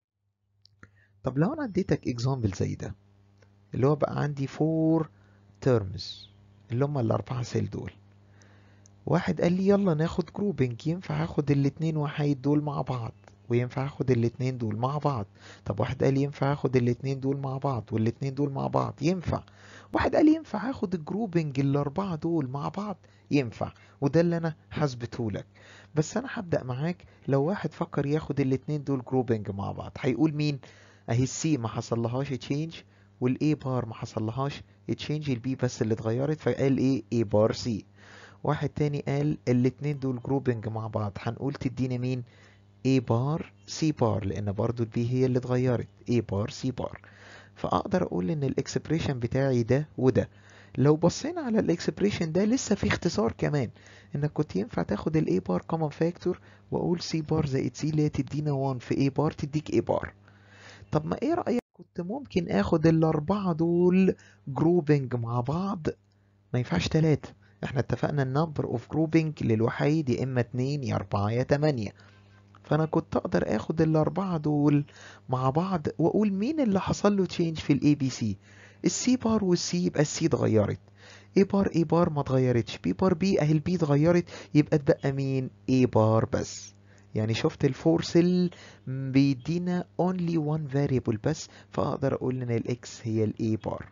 طب لو انا اديتك example زي ده، اللي هو بقى عندي 4 terms اللي هما الاربعة سيل دول، واحد قال لي يلا ناخد جروبنج، ينفع اخد الاتنين وحيد دول مع بعض، وينفع اخد الاتنين دول مع بعض. طب واحد قال لي ينفع اخد الاتنين دول مع بعض والاتنين دول مع بعض، ينفع. واحد قال لي ينفع اخد الجروبنج الاربعة دول مع بعض، ينفع. وده اللي انا حسبته لك. بس انا هبدأ معاك، لو واحد فكر ياخد الاتنين دول جروبنج مع بعض، هيقول مين؟ اهي السي ما حصلهاش تشينج، والاي بار ما حصلهاش تشينج، البي بس اللي اتغيرت، فقال ايه؟ اي بار سي. واحد تاني قال الاتنين دول جروبنج مع بعض، هنقول تدينا مين؟ A بار C بار، لان برضو البي هي اللي اتغيرت، A بار C بار. فاقدر اقول ان الاكسبريشن بتاعي ده وده. لو بصينا على الاكسبريشن ده لسه في اختصار كمان، انك كنت ينفع تاخد ال A بار كومن فاكتور واقول C بار زائد C اللي هي تدينا 1 في A بار تديك A بار. طب ما ايه رأيك كنت ممكن اخد الاربعة دول جروبنج مع بعض؟ ما ينفعش تلاتة، احنا اتفقنا النمبر اوف جروبنج للوحيد يا اما 2 يا 4 يا 8. فانا كنت اقدر اخد الاربعة دول مع بعض واقول مين اللي حصل له تشينج في الاي بي سي. السي بار والسي، يبقى السي اتغيرت. اي بار اي بار ما اتغيرتش، بي بار بي اهي البي اتغيرت، يبقى اتبقى مين؟ اي بار بس. يعني شفت الفور سيل بيدينا only one variable بس، فاقدر اقول ان الاكس هي الاي بار.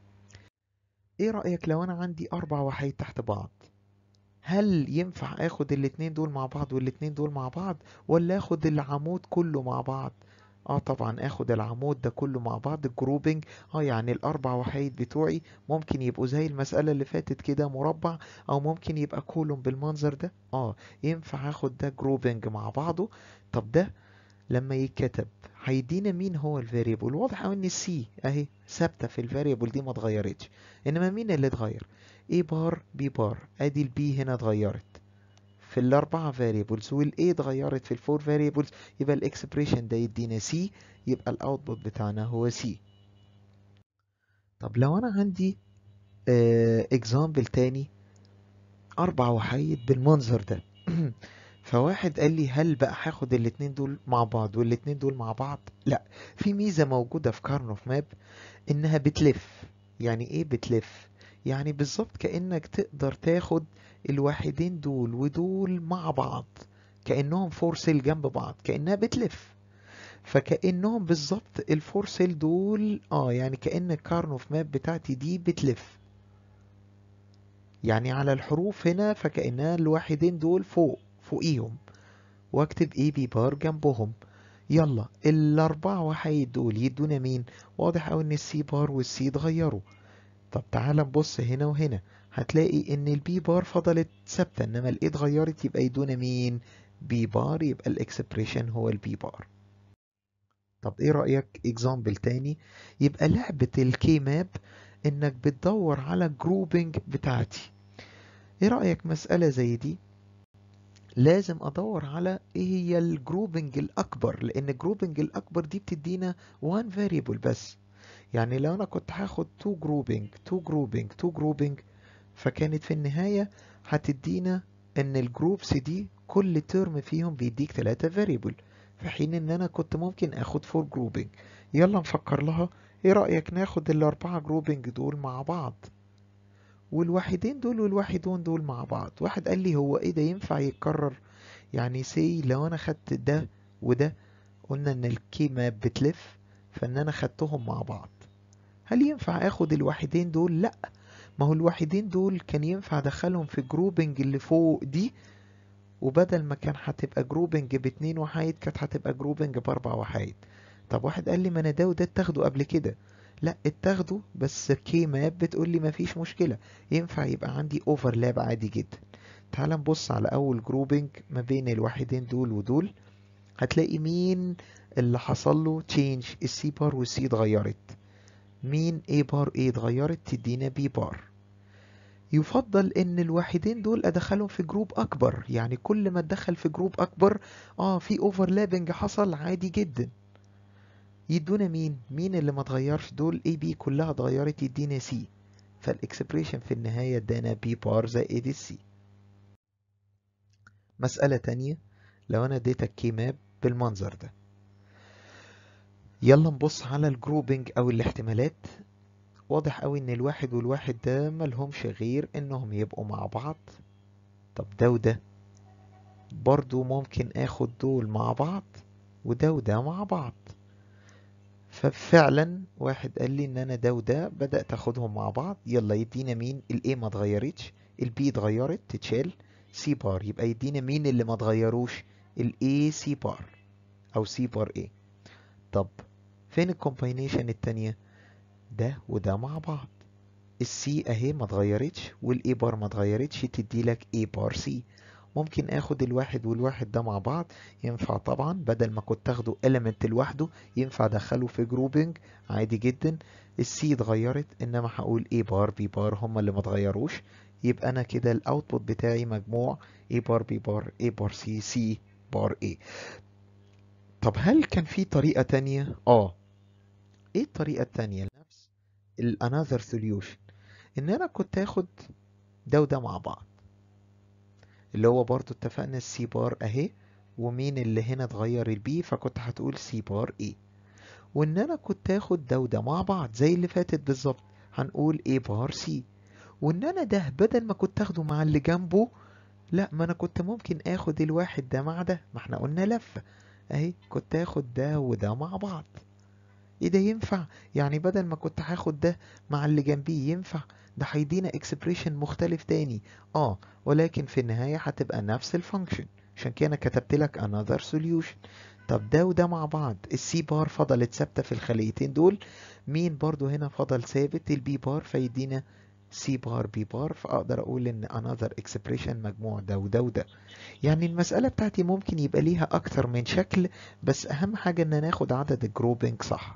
ايه رأيك لو انا عندي 4 وحيد تحت بعض، هل ينفع اخد الاتنين دول مع بعض والاتنين دول مع بعض، ولا اخد العمود كله مع بعض؟ اه طبعا اخد العمود ده كله مع بعض الجروبنج. يعني الاربع وحيد بتوعي ممكن يبقوا زي المسألة اللي فاتت كده مربع، او ممكن يبقى كولوم بالمنظر ده. ينفع اخد ده جروبنج مع بعضه. طب ده لما يتكتب هيدينا مين هو الفاريبل؟ واضح أوي ان السي اهي ثابته في الفاريبل دي ما اتغيرتش، انما مين اللي اتغير؟ اي بار بي بار، ادي البي هنا اتغيرت في الاربعه فاريبلز، والاي اتغيرت في الفور فاريبلز، يبقى الاكسبريشن ده يدينا سي، يبقى الاوتبوت بتاعنا هو سي. طب لو انا عندي اكزامبل تاني، 4 وحيد بالمنظر ده فواحد قال لي هل بقى هاخد الاتنين دول مع بعض والاتنين دول مع بعض؟ لا، في ميزة موجودة في كارنوف ماب انها بتلف. يعني ايه بتلف؟ يعني بالظبط كأنك تقدر تاخد الواحدين دول ودول مع بعض، كأنهم فور سيل جنب بعض، كأنها بتلف. فكأنهم بالظبط الفور سيل دول، يعني كأن الكارنوف ماب بتاعتي دي بتلف. يعني على الحروف هنا فكأنها الواحدين دول فوقيهم، واكتب اي بي بار جنبهم. يلا الاربعة وحيد دول يدونا مين؟ واضح اوي ان السي بار والسي اتغيروا. طب تعال نبص هنا وهنا، هتلاقي ان البي بار فضلت ثابتة، انما الاي اتغيرت، يبقى يدونا مين؟ بي بار، يبقى الاكسبريشن هو البي بار. طب ايه رأيك اكزامبل تاني؟ يبقى لعبة الكي ماب انك بتدور على الجروبنج بتاعتي. ايه رأيك مسألة زي دي لازم ادور على ايه هي الجروبنج الاكبر، لان الجروبنج الاكبر دي بتدينا one variable بس. يعني لو انا كنت هاخد 2 جروبنج 2 جروبنج 2 جروبنج، فكانت في النهاية هتدينا ان الجروبس دي كل ترم فيهم بيديك 3 variable، في حين ان انا كنت ممكن اخد 4 جروبنج. يلا نفكر لها، ايه رأيك ناخد الاربعة جروبنج دول مع بعض والواحدين دول والواحدون دول مع بعض؟ واحد قال لي هو ايه ده ينفع يتكرر؟ يعني سي لو انا خدت ده وده، قلنا ان الكي ماب بتلف، فان انا خدتهم مع بعض، هل ينفع اخد الواحدين دول؟ لا، ما هو الوحيدين دول كان ينفع ادخلهم في جروبنج اللي فوق دي، وبدل ما كان هتبقى جروبنج ب2 وحايد كانت هتبقى جروبنج ب4 وحايد. طب واحد قال لي ما انا ده وده اتاخدوا قبل كده. لا اتاخدوا، بس كي ماب بتقول لي مفيش مشكلة، ينفع يبقى عندي اوفرلاب عادي جدا. تعال نبص على اول جروبنج ما بين الوحيدين دول ودول. هتلاقي مين اللي حصل له تشينج؟ السي بار والسي اتغيرت. مين A بار A اتغيرت تدينا B بار. يفضل ان الواحدين دول ادخلهم في جروب اكبر، يعني كل ما اتدخل في جروب اكبر في اوفرلابنج حصل عادي جدا. يدونا مين اللي ما اتغيرش؟ دول A B كلها اتغيرت يدينا C. فالاكسبريشن في النهاية ادانا B بار زائد السي. مسألة تانية، لو انا اديتك كي ماب بالمنظر ده، يلا نبص على الجروبنج او الاحتمالات. واضح قوي ان الواحد والواحد ده ملهمش غير انهم يبقوا مع بعض. طب ده وده برضو ممكن اخد دول مع بعض، وده وده مع بعض. ففعلا واحد قال لي ان انا ده وده بدأت اخدهم مع بعض. يلا يدينا مين؟ الاي ما اتغيرتش، البي اتغيرت تتشال، سي بار. يبقى يدينا مين اللي ما اتغيروش؟ الاي سي بار او سي بار اي. طب فين الكومباينيشن التانية؟ ده وده مع بعض. السي اهي ما اتغيرتش والاي بار ما اتغيرتش، تدي لك اي بار سي. ممكن اخد الواحد والواحد ده مع بعض، ينفع طبعا. بدل ما كنت اخده element لوحده ينفع ادخله في جروبنج عادي جدا. السي اتغيرت انما هقول اي بار بي بار هما اللي ما اتغيروش. يبقى انا كده الاوتبوت بتاعي مجموع اي بار بي بار اي بار سي سي بار اي. طب هل كان في طريقة تانية؟ ايه الطريقة التانية؟ نفس another solution، ان انا كنت اخد ده وده مع بعض، اللي هو برضو اتفقنا السي بار اهي، ومين اللي هنا اتغير؟ البي، فكنت هتقول سي بار اي. وان انا كنت اخد ده وده مع بعض زي اللي فاتت بالظبط، هنقول اي بار سي. وان انا ده بدل ما كنت اخده مع اللي جنبه، لا، ما انا كنت ممكن اخد الواحد ده مع ده، ما احنا قلنا لفة اهي، كنت اخد ده وده مع بعض. ايه ده ينفع؟ يعني بدل ما كنت هاخد ده مع اللي جنبيه ينفع؟ ده هيدينا اكسبريشن مختلف تاني. ولكن في النهاية هتبقى نفس الفانكشن، عشان كده انا كتبت لك another solution. طب ده وده مع بعض، السي بار فضلت ثابتة في الخليتين دول، مين برضو هنا فضل ثابت؟ البي بار، فيدينا سي بار بي بار. فاقدر اقول ان another expression مجموع ده وده وده. يعني المسألة بتاعتي ممكن يبقى ليها اكتر من شكل، بس اهم حاجة ان ناخد عدد الجروبنج صح.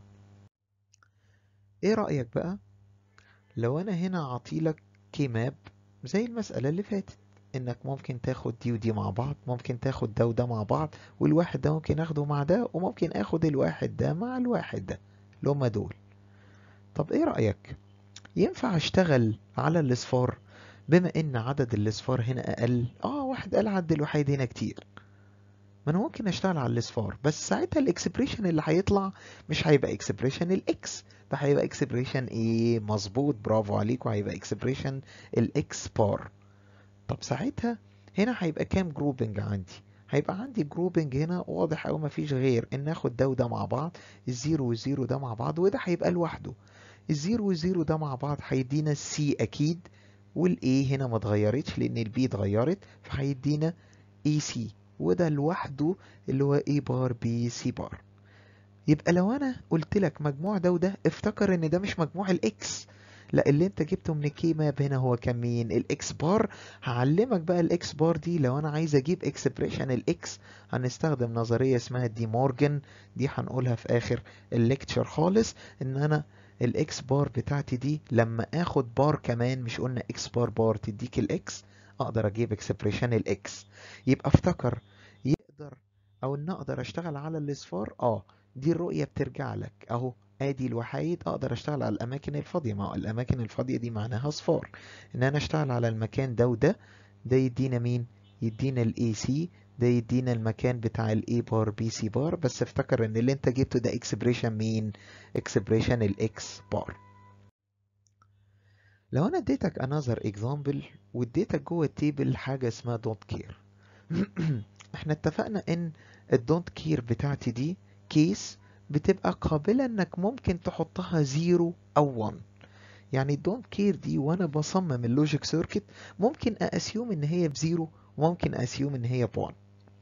ايه رأيك بقى لو انا هنا عطيلك كي ماب زي المسألة اللي فاتت، انك ممكن تاخد دي ودي مع بعض، ممكن تاخد ده وده مع بعض، والواحد ده ممكن اخده مع ده، وممكن اخد الواحد ده مع الواحد ده اللي هما دول. طب ايه رأيك ينفع اشتغل على الاصفار؟ بما ان عدد الاصفار هنا اقل، واحد قال عدد الوحيد هنا كتير، ما انا ممكن اشتغل على الاصفار، بس ساعتها الاكسبريشن اللي هيطلع مش هيبقى اكسبريشن الاكس، ده هيبقى اكسبريشن ايه؟ مظبوط، برافو عليك، وهيبقى اكسبريشن الاكس بار. طب ساعتها هنا هيبقى كام جروبنج عندي؟ هيبقى عندي جروبنج هنا واضح اوي، مفيش غير ان اخد ده وده مع بعض، الزيرو والزيرو ده مع بعض، وده هيبقى لوحده. الزيرو والزيرو ده مع بعض هيدينا السي اكيد، والاي هنا ما اتغيرتش لان البي اتغيرت، فهيدينا اي سي، وده لوحده اللي هو اي بار بي سي بار. يبقى لو انا قلت لك مجموع ده وده، افتكر ان ده مش مجموع الاكس، لا، اللي انت جبته من الكي ماب هنا هو كان مين؟ الاكس بار. هعلمك بقى الاكس بار دي، لو انا عايز اجيب اكسبريشن الاكس هنستخدم نظرية اسمها دي مورجان، دي هنقولها في اخر الليكتشر خالص. ان انا الاكس بار بتاعتي دي لما اخد بار كمان، مش قلنا اكس بار بار تديك الاكس، اقدر اجيب اكسبريشن الاكس. يبقى افتكر، يقدر او ان اقدر اشتغل على الاصفار. دي الرؤية بترجع لك اهو، ادي الوحيد اقدر اشتغل على الاماكن الفاضية. ما هو الاماكن الفاضية دي معناها اصفار، ان انا اشتغل على المكان ده وده. ده يدينا مين؟ يدينا الاي سي، ده يدينا المكان بتاع الاي بار بي سي بار. بس افتكر ان اللي انت جبته ده اكسبريشن مين؟ اكسبريشن الاكس بار. لو انا اديتك another example واديتك جوه التيبل حاجة اسمها don't care. احنا اتفقنا ان الدونت كير بتاعتي دي كيس بتبقى قابلة انك ممكن تحطها 0 او 1. يعني الدونت كير دي وانا بصمم اللوجيك سيركت ممكن اسيوم ان هي بزيرو وممكن اسيوم ان هي بوان.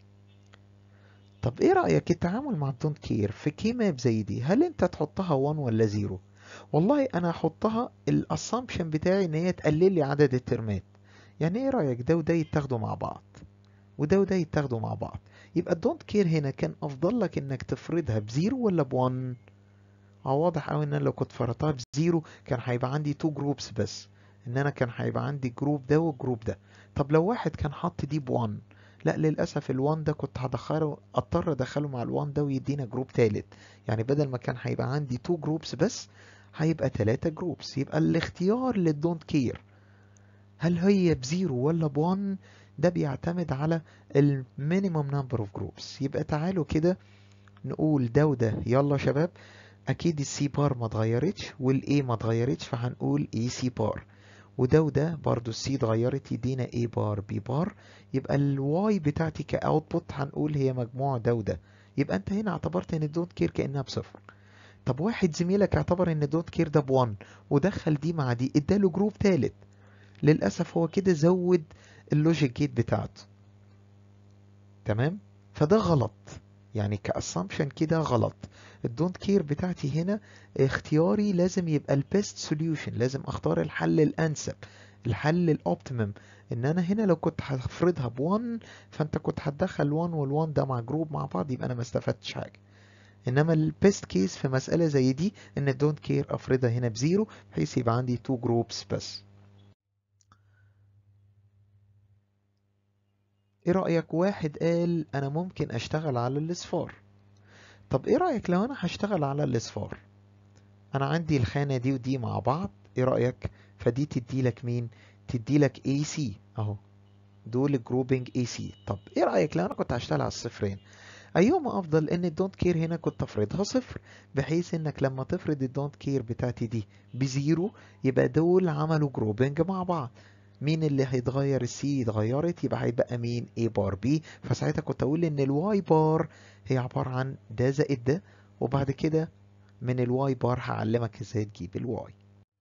طب ايه رأيك التعامل مع الدونت كير في كي ماب زي دي، هل انت تحطها 1 ولا 0؟ والله انا هحطها الاسامبشن بتاعي ان هي تقلل لي عدد الترمات. يعني ايه رأيك ده وده يتاخدوا مع بعض وده وده يتاخدوا مع بعض؟ يبقى الدونت كير هنا كان افضل لك انك تفرضها بزيرو ولا بوان؟ واضح قوي ان انا لو كنت فرضتها بزيرو كان هيبقى عندي تو جروبس بس، ان انا كان هيبقى عندي جروب ده والجروب ده. طب لو واحد كان حط دي بوان، لا للاسف الوان ده كنت اضطر ادخله مع الوان ده ويدينا جروب تالت. يعني بدل ما كان هيبقى عندي تو جروبس بس هيبقى تلاتة جروبس. يبقى الاختيار للدونت كير هل هي بزيرو ولا بوان ده بيعتمد على المينيمم نمبر اوف جروبس. يبقى تعالوا كده نقول ده وده، يلا شباب. اكيد السي بار ما اتغيرتش والاي ما اتغيرتش فهنقول اي سي بار، وده وده برضو السي اتغيرت يدينا اي بار بي بار. يبقى الواي بتاعتي كاوتبوت هنقول هي مجموع ده وده. يبقى انت هنا اعتبرت ان الدونت كير كانها بصفر. طب واحد زميلك اعتبر ان الدونت كير ده بوان ودخل دي مع دي اداله جروب تالت، للاسف هو كده زود اللوجيك جيت بتاعته. تمام، فده غلط. يعني كاسامبشن كده غلط. الدونت كير بتاعتي هنا اختياري لازم يبقى البيست سوليوشن، لازم اختار الحل الانسب، الحل الاوبتيمم. ان انا هنا لو كنت هفرضها ب1 فانت كنت هتدخل 1 وال1 ده مع جروب مع بعض يبقى انا ما استفدتش حاجه. انما البيست كيس في مساله زي دي ان الدونت كير افرضها هنا بزيرو بحيث يبقى عندي 2 جروبس بس. ايه رأيك واحد قال انا ممكن اشتغل على الاصفار؟ طب ايه رأيك لو انا هشتغل على الاصفار، انا عندي الخانة دي ودي مع بعض، ايه رأيك؟ فدي تدي لك مين؟ تدي لك اي سي اهو، دول جروبنج اي سي. طب ايه رأيك لو انا كنت هشتغل على الصفرين؟ ايهما افضل؟ ان الدونت كير هنا كنت افرضها صفر بحيث انك لما تفرض الدونت كير بتاعتي دي بزيرو يبقى دول عملوا جروبنج مع بعض. مين اللي هيتغير؟ السي اتغيرت يبقى هيبقى مين؟ A بار B. فساعتها كنت اقول ان الواي بار هي عبارة عن ده زائد ده، وبعد كده من الواي بار هعلمك ازاي تجيب الواي.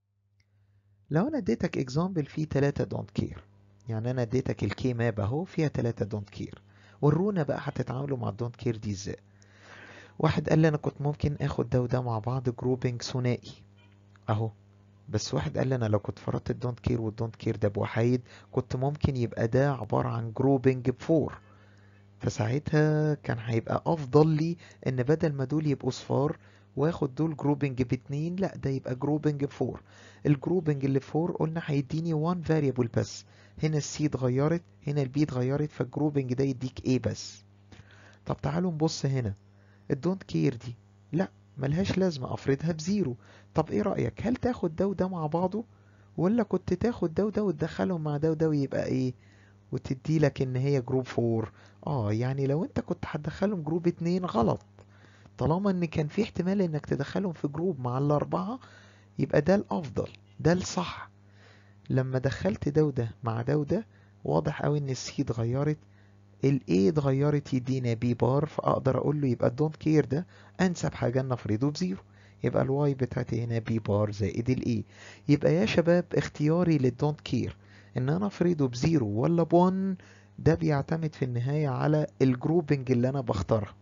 لو انا اديتك اكزامبل فيه 3 دونت كير، يعني انا اديتك الكي ماب اهو فيها 3 دونت كير، ورونا بقى هتتعاملوا مع الدونت كير دي ازاي. واحد قال لي انا كنت ممكن اخد ده وده مع بعض جروبنج ثنائي اهو، بس واحد قال لي انا لو كنت فرضت الدونت كير والدونت كير ده بوحيد كنت ممكن يبقى ده عبارة عن جروبنج بفور. فساعتها كان هيبقى افضل لي ان بدل ما دول يبقوا صفار واخد دول جروبنج باتنين، لا ده يبقى جروبنج بفور. الجروبنج اللي بفور قلنا هيديني وان فاريبل بس، هنا السي اتغيرت هنا البي اتغيرت فالجروبنج ده يديك ايه بس. طب تعالوا نبص هنا الدونت كير دي، لا ملهاش لازمة افرضها بزيرو. طب ايه رأيك هل تاخد ده وده مع بعضه، ولا كنت تاخد ده وده وتدخلهم مع ده وده ويبقى ايه وتدي لك ان هي جروب فور؟ يعني لو انت كنت هتدخلهم جروب 2 غلط، طالما ان كان في احتمال انك تدخلهم في جروب مع الاربعة يبقى ده الافضل، ده الصح. لما دخلت ده وده مع ده وده واضح اوي ان السي اتغيرت الاي اتغيرت يدينا بي بار، فاقدر اقول له يبقى الدونت كير ده انسب حاجة نفرضه بزيرو. يبقى الواي بتاعتي هنا بي بار زائد الاي. يبقى يا شباب اختياري للدونت كير ان انا افرضه بزيرو ولا بون، ده بيعتمد في النهاية على الجروبنج اللي انا بختارها.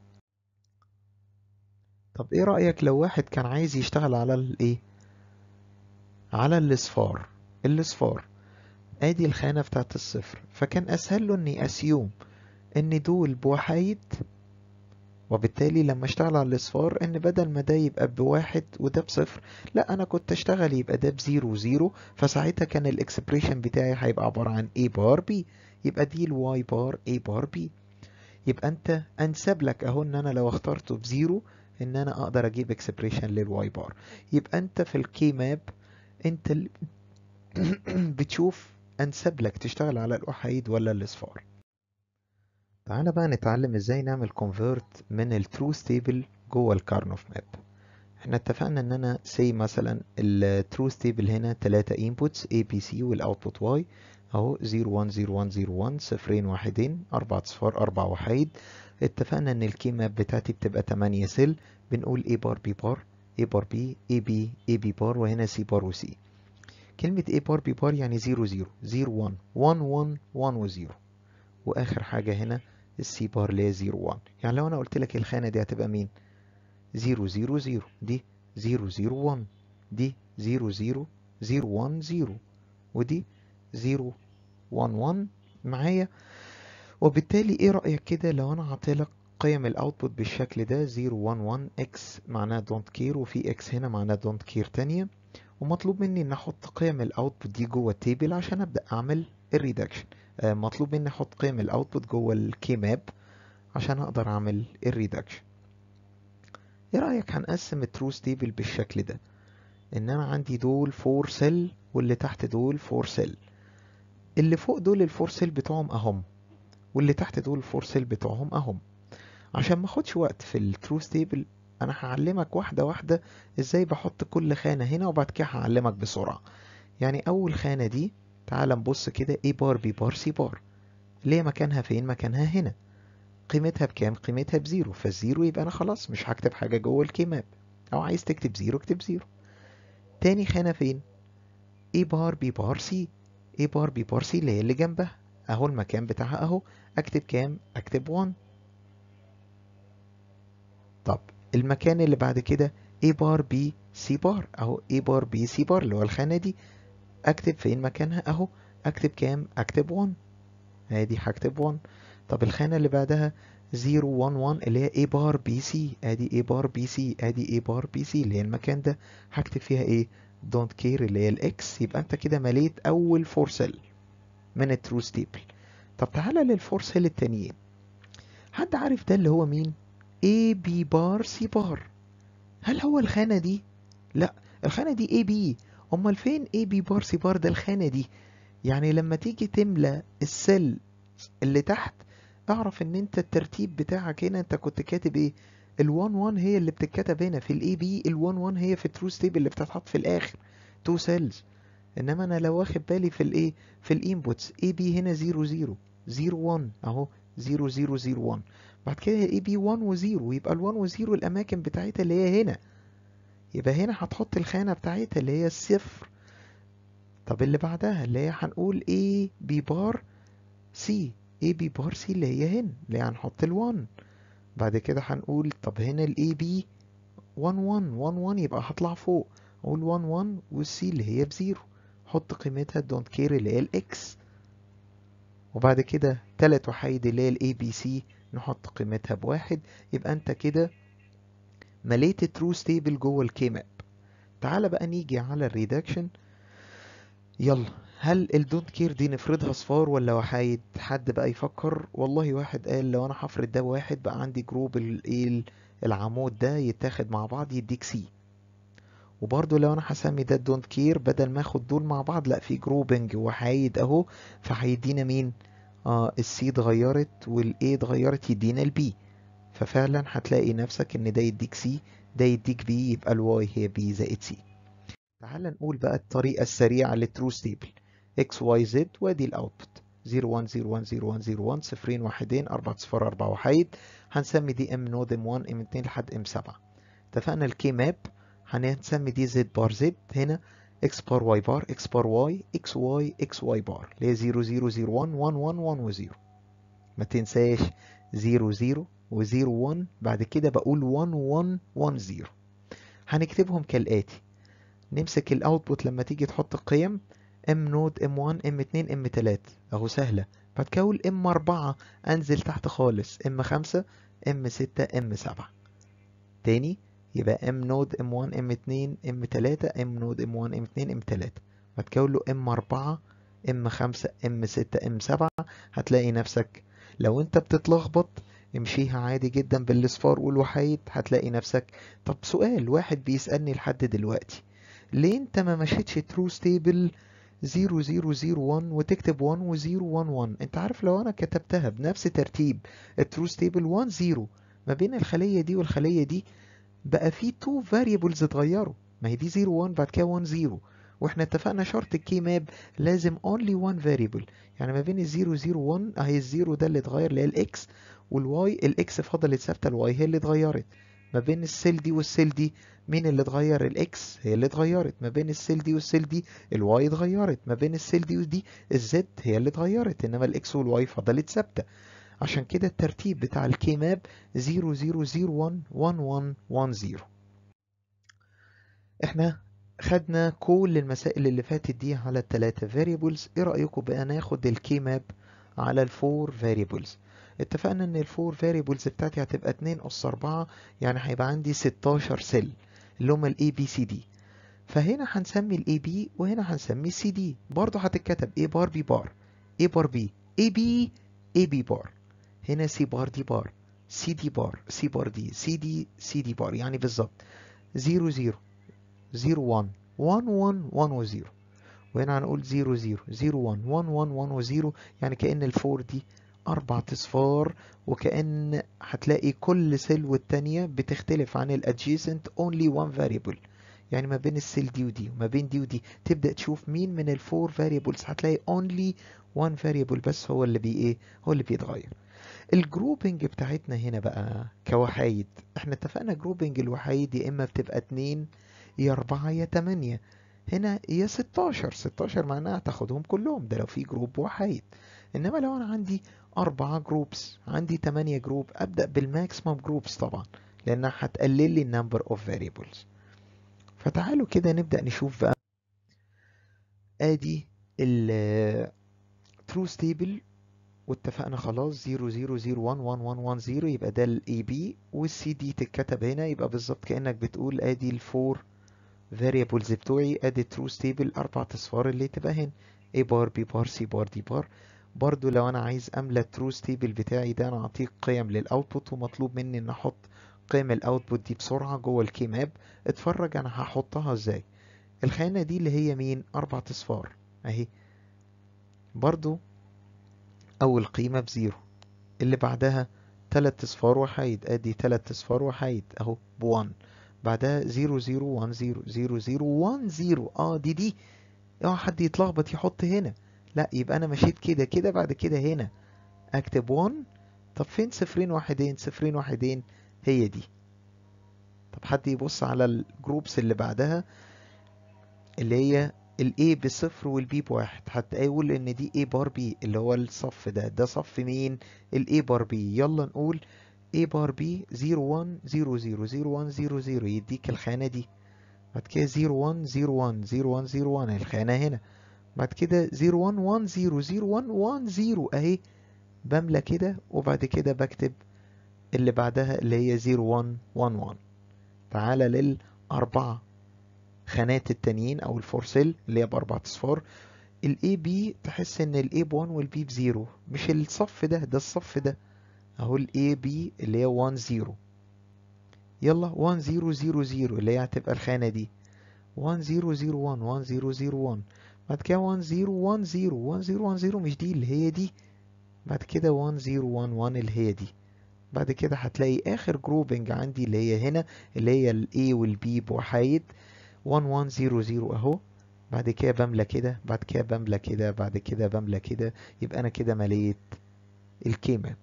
طب ايه رأيك لو واحد كان عايز يشتغل على الايه، على الاصفار؟ الاصفار ادي الخانة بتاعت الصفر، فكان اسهل له اني اسيوم ان دول بوحيد، وبالتالي لما اشتغل على الاصفار ان بدل ما ده يبقى بواحد وده بصفر، لا انا كنت اشتغل يبقى ده بزيرو زيرو، فساعتها كان الاكسبريشن بتاعي هيبقى عبارة عن A بار B. يبقى دي الواي بار A بار B. يبقى انت انسب لك اهو ان انا لو اخترته بزيرو ان انا اقدر اجيب اكسبريشن للواي بار. يبقى انت في الكي ماب انت بتشوف انسب لك تشتغل على الاحايد ولا الاصفار. تعالى بقى نتعلم ازاي نعمل convert من التروث تيبل جوه الكارنوف ماب. احنا اتفقنا ان انا say مثلا التروث تيبل هنا 3 inputs A B C والاوتبوت Y اهو 0 1 0 1 0 1 صفرين واحدين 4 صفار 4 وحيد. اتفقنا ان الكي ماب بتاعتي بتبقى 8 سيل، بنقول A بار B بار A بار B A B A B بار، وهنا C بار و C. كلمة A بار B بار يعني 0 0 0 1 1 1 1 و 0. واخر حاجة هنا السي بار اللي هي 0 1. يعني لو انا قلت لك الخانة دي هتبقى مين؟ 0 0 0، دي 0 0 1، دي 0 0 0 1 0، ودي 0 1 1 معايا. وبالتالي ايه رأيك كده لو انا عطيلك قيم الاوتبوت بالشكل ده 0 1 1 اكس معناها don't care، وفي اكس هنا معناها don't care تانية، ومطلوب مني ان احط قيم الاوتبوت دي جوه التيبل عشان ابدا اعمل الريدكشن. مطلوب مني احط قيم الاوتبوت جوه الكي ماب عشان اقدر اعمل الريدكشن. ايه رايك هنقسم التروث تيبل بالشكل ده، ان انا عندي دول 4 سيل واللي تحت دول 4 سيل، اللي فوق دول الفور سيل بتوعهم اهم، واللي تحت دول الفور سيل بتوعهم اهم. عشان ما اخدش وقت في التروث تيبل انا هعلمك واحده واحده ازاي بحط كل خانه هنا، وبعد كده هعلمك بسرعه. يعني اول خانة دي تعال نبص كده A بار B بار C بار، ليه مكانها فين؟ مكانها هنا. قيمتها بكام؟ قيمتها بزيرو، فالزيرو يبقى انا خلاص مش هكتب حاجة جوه الكي ماب، او عايز تكتب زيرو اكتب زيرو. تاني خانة فين؟ A بار B بار C. A بار B بار C اللي هي اللي جنبها، اهو المكان بتاعها اهو، اكتب كام؟ اكتب 1. طب المكان اللي بعد كده A بار B C بار، اهو A بار B C بار اللي هو الخانة دي، اكتب فين مكانها؟ اهو اكتب كام؟ اكتب 1. ادي هكتب 1. طب الخانة اللي بعدها 0 1 1 اللي هي A بار بي سي، ادي A بار بي سي، ادي A بار بي سي اللي هي المكان ده، هكتب فيها ايه؟ don't care اللي هي الاكس. يبقى انت كده مليت اول 4 سيل من التروث تيبل. طب تعالى للفور سيل التانيين، حد عارف ده اللي هو مين؟ A B بار C بار. هل هو الخانة دي؟ لا، الخانة دي A B. امال فين A B بار C بار؟ ده الخانة دي. يعني لما تيجي تملى السيل اللي تحت اعرف ان انت الترتيب بتاعك هنا انت كنت كاتب ايه؟ ال1 1 هي اللي بتتكتب هنا في الاي بي، ال1 1 هي في التروث تيبل اللي بتتحط في الاخر 2 سيلز. انما انا لو واخد بالي في الايه، في الانبوتس اي بي هنا 0 0 0 1 اهو 0 0 0 1، بعد كده اي بي 1 و0، يبقى ال1 و0 الاماكن بتاعتها اللي هي هنا، يبقى هنا هتحط الخانة بتاعتها اللي هي الصفر. طب اللي بعدها اللي هي هنقول A B بار C، A B بار C اللي هي هنا اللي هي هنحط ال1. بعد كده هنقول طب هنا ال A B 1 1 1 1 يبقى هطلع فوق اقول 1 1 والC اللي هي بزيرو، حط قيمتها don't care اللي هي الإكس. وبعد كده تالت وحيد اللي هي ال A B C نحط قيمتها بواحد. يبقى انت كده مليت التروث تيبل جوه الكي ماب. تعال بقى نيجي على الريدكشن. يلا، هل الدونت كير دي نفرضها صفار ولا وحايد؟ حد بقى يفكر. والله واحد قال لو انا هفرض ده واحد بقى عندي جروب العمود ده يتاخد مع بعض يديك سي، وبرضه لو انا هسمي ده الدونت كير بدل ما اخد دول مع بعض لا في جروبنج وحايد اهو، فهيدينا مين؟ السي اتغيرت والاي اتغيرت يدينا البي. ففعلا هتلاقي نفسك ان ده يديك سي ده يديك بي، يبقى الواي هي بي زائد سي. تعال نقول بقى الطريقة السريعة للتروث تيبل. اكس واي زد وادي الاوتبوت 0 1 0 1 0 1 0 1 صفرين واحدين 4 صفار 4 وحيد. هنسمي دي ام نود ام 1 ام 2 لحد ام 7. اتفقنا الكي ماب هنسمي دي زد بار زد، هنا اكس بار واي بار اكس بار واي اكس واي اكس واي بار اللي هي 0 0 0 1 1 1 1 و0. ما تنساش 0 0 و0 1 بعد كده بقول 1 1 1 0. هنكتبهم كالآتي. نمسك الاوتبوت لما تيجي تحط القيم ام نود ام 1 ام 2 ام 3 اهو سهله. بعد كده اقول ام 4 انزل تحت خالص ام 5 ام 6 ام 7 تاني. يبقى ام نود ام 1 ام 2 ام 3 ام نود ام 1 ام 2 ام 3. بعد كده اقول له ام 4 ام 5 ام 6 ام 7. هتلاقي نفسك لو انت بتتلخبط امشيها عادي جدا بالاصفار والوحيد هتلاقي نفسك. طب سؤال واحد بيسألني لحد دلوقتي، ليه انت ما مشيتش تروث تيبل 0 0 0 1 وتكتب 1 و 0 1 1؟ انت عارف لو انا كتبتها بنفس ترتيب التروث تيبل 1 0 ما بين الخلية دي والخلية دي بقى في 2 variables اتغيروا، ما هي دي 0 1 بعد كده 1 0، واحنا اتفقنا شرط الكي ماب لازم only one variable. يعني ما بين ال 0 0 1 اهي الزيرو ده اللي اتغير اللي هي الاكس، والواي الاكس فضلت ثابته الواي هي اللي اتغيرت. ما بين السيل دي والسيل دي مين اللي اتغير؟ الاكس هي اللي اتغيرت. ما بين السيل دي والسيل دي الواي اتغيرت. ما بين السيل دي ودي الزد هي اللي اتغيرت، انما الاكس والواي فضلت ثابته. عشان كده الترتيب بتاع الكي ماب 0 0 0 1 1 1 1 0. احنا خدنا كل المسائل اللي فاتت دي على الثلاثة variables. ايه رأيكم بقى ناخد الكي ماب على الفور variables؟ اتفقنا ان الفور variables بتاعتي هتبقى 2 أس 4، يعني هيبقى عندي 16 سيل اللي هما الاي بي سي دي. فهنا هنسمي الاي بي وهنا هنسمي السي دي. برضه هتتكتب اي بار بي بار، اي بار بي اي بي اي بي بار. هنا سي بار دي بار، سي دي بار، سي بار دي، سي دي سي دي بار. يعني بالظبط 0 0 0 1 1 1 1 و 0. وهنا هنقول 0 0 0 1 1 1 1 و 0. يعني كأن الفور دي 4 اصفار، وكأن هتلاقي كل سيل والتانية بتختلف عن الادجيسنت only one variable. يعني ما بين السيل دي ودي وما بين دي ودي تبدأ تشوف مين من الفور variables هتلاقي only one variable بس هو اللي هو اللي بيتغير. الجروبنج بتاعتنا هنا بقى كوحايد، احنا اتفقنا جروبنج الوحايد يا اما بتبقى 2 يا 4 يا 8. هنا يا 16. 16 معناها تاخدهم كلهم ده لو في جروب وحايد. انما لو انا عندي 4 جروبس، عندي 8 جروب، ابدأ بالماكسيمم جروبس طبعا لانها هتقلل لي النمبر اوف فاريبلز. فتعالوا كده نبدأ نشوف بقى. ادي ال truth table، واتفقنا خلاص 0 0 0 1 1 1 1 0 يبقى ده الاي بي، والسي دي تتكتب هنا. يبقى بالظبط كأنك بتقول ادي الفور variables بتوعي، ادي truth table 4 اصفار اللي تبقى هنا a بار b بار c بار d بار. برضو لو انا عايز املى truth table بتاعي ده، انا اعطيه قيم للاوتبوت ومطلوب مني ان احط قيم الاوتبوت دي بسرعة جوه الكي ماب. اتفرج انا هحطها ازاي. الخانة دي اللي هي مين؟ 4 اصفار اهي. برضو اول قيمة بزيرو، اللي بعدها 3 اصفار وحيد، ادي 3 اصفار وحيد اهو ب1. بعدها 0 0 1 0 0 0 1 0. دي اوعى حد يتلخبط يحط هنا، لا يبقى انا مشيت كده كده. بعد كده هنا اكتب 1. طب فين صفرين واحدين؟ صفرين واحدين هي دي. طب حد يبص على الجروبس اللي بعدها اللي هي الاي بصفر والبي بواحد، حتى اقول ان دي اي بار بي اللي هو الصف ده صف مين؟ الاي بار بي. يلا نقول A بار B 0 1 0 0 0 1 0 0 يديك الخانة دي. بعد كده 0 1 0 1 0 1 0 1 الخانة هنا. بعد كده 0 1 1 0 0 1 1 0 اهي. بملى كده وبعد كده بكتب اللي بعدها اللي هي 0 1 1 1. تعالى للأربعة خانات التانيين أو الفور سيل اللي هي بأربعة أصفار. ال AB تحس إن ال A ب1 وال B ب0، مش الصف ده الصف ده أهو ال AB اللي هي 1 0. يلا 1 0 0 0 اللي هي هتبقى الخانة دي 1 0 0 1 1 0 0 1. بعد كده 1 0 1 0 1 0 1 0 مش دي اللي هي دي. بعد كده 1 0 1 1 اللي هي دي. بعد كده هتلاقي آخر جروبنج عندي اللي هي هنا اللي هي ال A وال B بوحايد 1 1 0 0 اهو. بعد كده بملى كده، بعد كده بملى كده، بعد كده بملى كده. يبقى أنا كده مليت الكي ماب.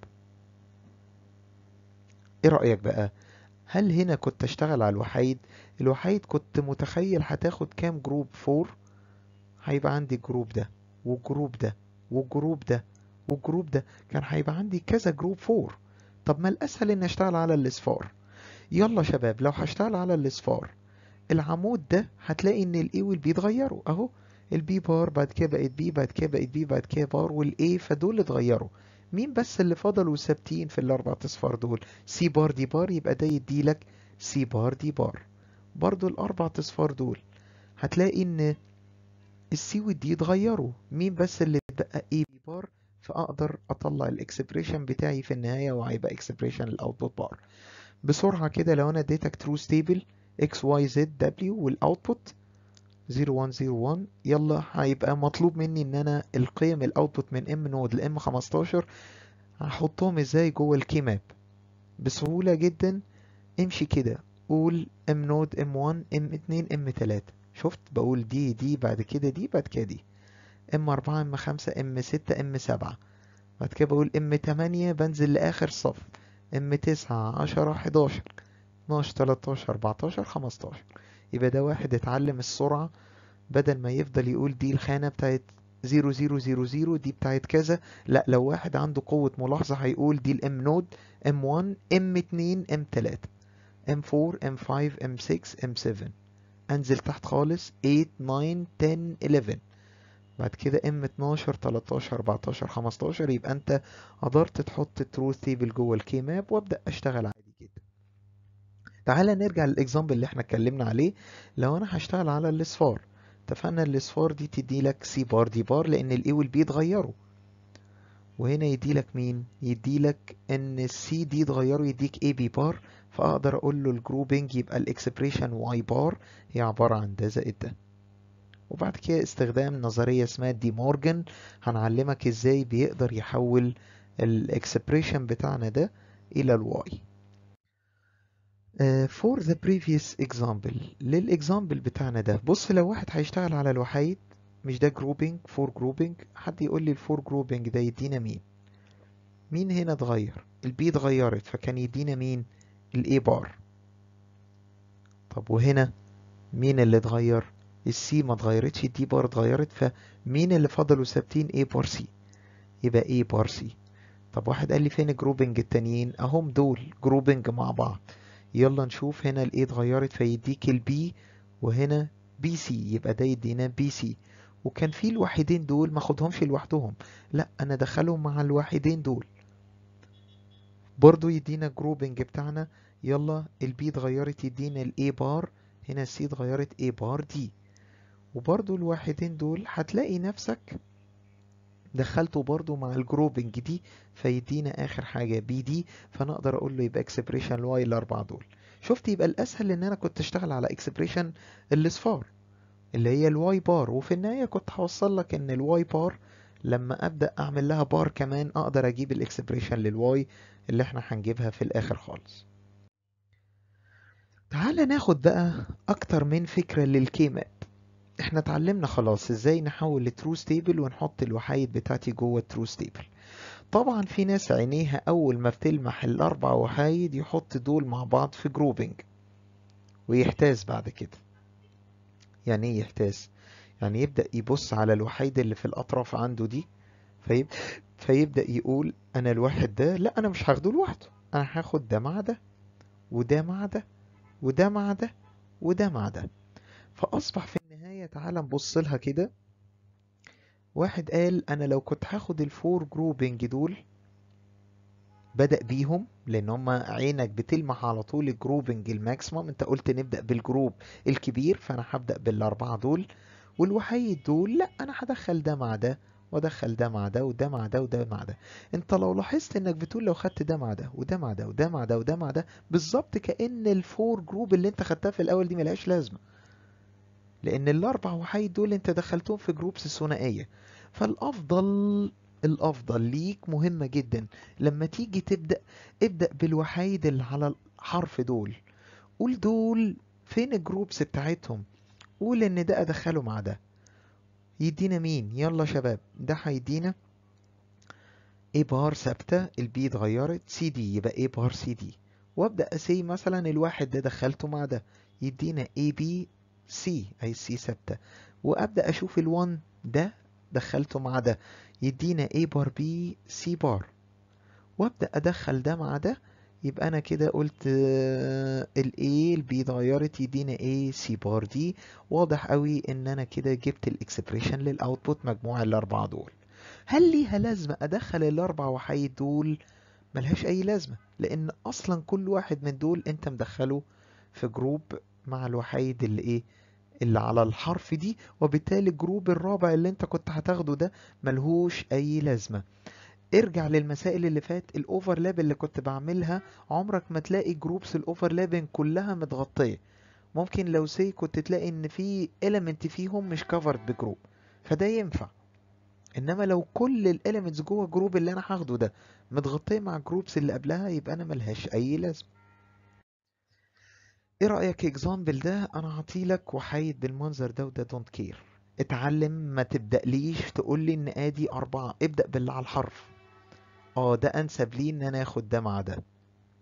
ايه رأيك بقى؟ هل هنا كنت اشتغل على الوحيد؟ الوحيد كنت متخيل هتاخد كام جروب؟ 4. هيبقى عندي الجروب ده والجروب ده والجروب ده والجروب ده، كان هيبقى عندي كذا جروب 4. طب ما الاسهل ان اشتغل على الاصفار. يلا شباب لو هشتغل على الاصفار، العمود ده هتلاقي ان الاي والبي اتغيروا اهو. البي بار بعد كده بقت بي، بعد كده بقت بي، بعد كده بار، والاي فدول اتغيروا. مين بس اللي فضلوا ثابتين في الاربع اصفار دول؟ سي بار دي بار. يبقى ده يديلك سي بار دي بار. برضو الاربع اصفار دول هتلاقي ان السي والدي اتغيروا. مين بس اللي اتبقى اي بي بار؟ فاقدر اطلع الاكسبريشن بتاعي في النهايه وهيبقى اكسبريشن الاوتبوت بار. بسرعه كده لو انا اديتك ترو ستيبل اكس واي زد دبليو والاوتبوت 0 1 0 1، يلا هيبقى مطلوب مني ان انا القيم الاوتبوت من ام نود لام 15 هحطهم ازاي جوه الكي ماب؟ بسهوله جدا. امشي كده قول ام نود ام 1 ام 2 ام 3. شفت بقول دي بعد كده دي بعد كده دي. ام 4 ام 5 ام 6 ام 7. بعد كده بقول ام 8 بنزل لاخر صف ام 9 10 11. 12 13 14 15. يبقى ده واحد اتعلم السرعة، بدل ما يفضل يقول دي الخانة بتاعت 0000 دي بتاعت كذا، لا لو واحد عنده قوة ملاحظة هيقول دي الام نود M1 M2 M3 M4 M5 M6 M7. انزل تحت خالص 8 9 10 11، بعد كده M12 13 14 15. يبقى انت قدرت تحط التروث تيبل جوه الكي ماب، وابدا اشتغل عادي جدا. تعالى نرجع للاكزامبل اللي احنا اتكلمنا عليه. لو انا هشتغل على الاصفار، اتفقنا الاصفار دي تدي لك سي بار دي بار لان الاي والبي اتغيروا، وهنا يدي لك مين؟ يدي لك ان السي دي اتغيروا يديك اي بي بار، فاقدر اقول له الجروبنج يبقى الاكسبريشن واي بار هي عبارة عن ده زائد ده. وبعد كده استخدام نظرية اسمها دي مورجان هنعلمك ازاي بيقدر يحول الاكسبريشن بتاعنا ده الى الواي. for the previous example، للاكزامبل بتاعنا ده، بص لو واحد هيشتغل على الوحيد، مش ده جروبنج فور جروبنج، حد يقول لي الفور جروبنج ده يدينا مين؟ مين هنا اتغير؟ البي اتغيرت فكان يدينا مين؟ الاي بار. طب وهنا مين اللي اتغير؟ السي ما اتغيرتش، الدي بار اتغيرت، فمين اللي فضلوا ثابتين؟ اي بار سي، يبقى اي بار سي. طب واحد قال لي فين الجروبنج التانيين؟ اهم دول جروبنج مع بعض. يلا نشوف، هنا الاي اتغيرت فيديك البي، وهنا بي سي، يبقى ده يدينا بي سي. وكان في الوحيدين دول ما خدهمش لوحدهم، لا انا دخلهم مع الوحيدين دول برضو يدينا جروبنج بتاعنا. يلا البي اتغيرت يدينا الاي بار، هنا السي اتغيرت اي بار دي. وبرضو الواحدين دول هتلاقي نفسك دخلته برضو مع الجروبنج دي فيدينا اخر حاجة بي دي، فنقدر اقول له يبقى اكسبريشن الواي الاربعة دول. شفت؟ يبقى الاسهل ان انا كنت اشتغل على اكسبريشن الاصفار اللي هي الواي بار، وفي النهاية كنت هوصل لك ان الواي بار لما ابدأ اعمل لها بار كمان اقدر اجيب الاكسبريشن للواي اللي احنا هنجيبها في الاخر خالص. تعال ناخد بقى اكتر من فكرة للكي ماب. احنا اتعلمنا خلاص ازاي نحول التروث تيبل ونحط الوحايد بتاعتي جوه التروث تيبل. طبعا في ناس عينيها اول ما بتلمح الاربع وحايد يحط دول مع بعض في جروبنج ويحتاس بعد كده. يعني ايه يحتاس؟ يعني يبدأ يبص على الوحيد اللي في الاطراف عنده دي، فيبدأ يقول انا الواحد ده لا انا مش هاخده لوحده، انا هاخد ده مع ده وده مع ده وده مع ده وده مع ده. فاصبح في النهاية تعال نبص لها كده، واحد قال انا لو كنت هاخد الفور جروبنج دول، بدأ بيهم لان هما عينك بتلمح على طول الجروبنج الماكسيمم، انت قلت نبدأ بالجروب الكبير فانا هبدأ بالاربعة دول، والوحيد دول لا انا هدخل ده مع ده وادخل ده مع ده وده مع ده وده مع ده. انت لو لاحظت انك بتقول لو خدت ده مع ده وده مع ده وده مع ده وده مع ده بالظبط كأن الفور جروب اللي انت خدتها في الاول دي ملهاش لازمة، لان الاربع وحيد دول انت دخلتهم في جروبس ثنائيه. الافضل ليك مهمه جدا لما تيجي تبدا، ابدا بالوحيد اللي على الحرف دول، قول دول فين الجروبس بتاعتهم، قول ان ده ادخله مع ده يدينا مين. يلا شباب ده هيدينا اي بار ثابته، البي اتغيرت سي دي يبقى اي بار سي دي، وابدا اسي مثلا الواحد ده دخلته مع ده يدينا اي بي سي اي سي ثابته، وابدا اشوف ال1 ده دخلته مع ده يدينا اي بار بي سي بار، وابدا ادخل ده مع ده. يبقى انا كده قلت الاي البي اتغيرت يدينا اي سي بار دي. واضح قوي ان انا كده جبت الاكسبريشن للاوتبوت مجموع الاربعه دول. هل ليها لازمة أدخل الأربع وحيد دول؟ ملهاش أي لازمة، لأن أصلا كل واحد من دول أنت مدخله في جروب مع الوحيد اللي إيه؟ اللي على الحرف دي، وبالتالي الجروب الرابع اللي أنت كنت هتاخده ده ملهوش أي لازمة. ارجع للمسائل اللي فات، الأوفرلاب اللي كنت بعملها عمرك ما تلاقي جروبس الأوفرلابين كلها متغطية. ممكن لو سي كنت تلاقي إن في element فيهم مش covered بجروب، فده ينفع. انما لو كل الاليمنتس جوه الجروب اللي انا هاخده ده متغطيه مع الجروبس اللي قبلها يبقى انا ملهاش اي لازمه. ايه رايك اكزامبل ده؟ انا هعطيلك وحيد بالمنظر ده وده دونت كير. اتعلم، ما تبدأليش تقول لي ان ادي اربعة، ابدأ باللي على الحرف. اه ده انسب لي ان انا اخد ده مع ده.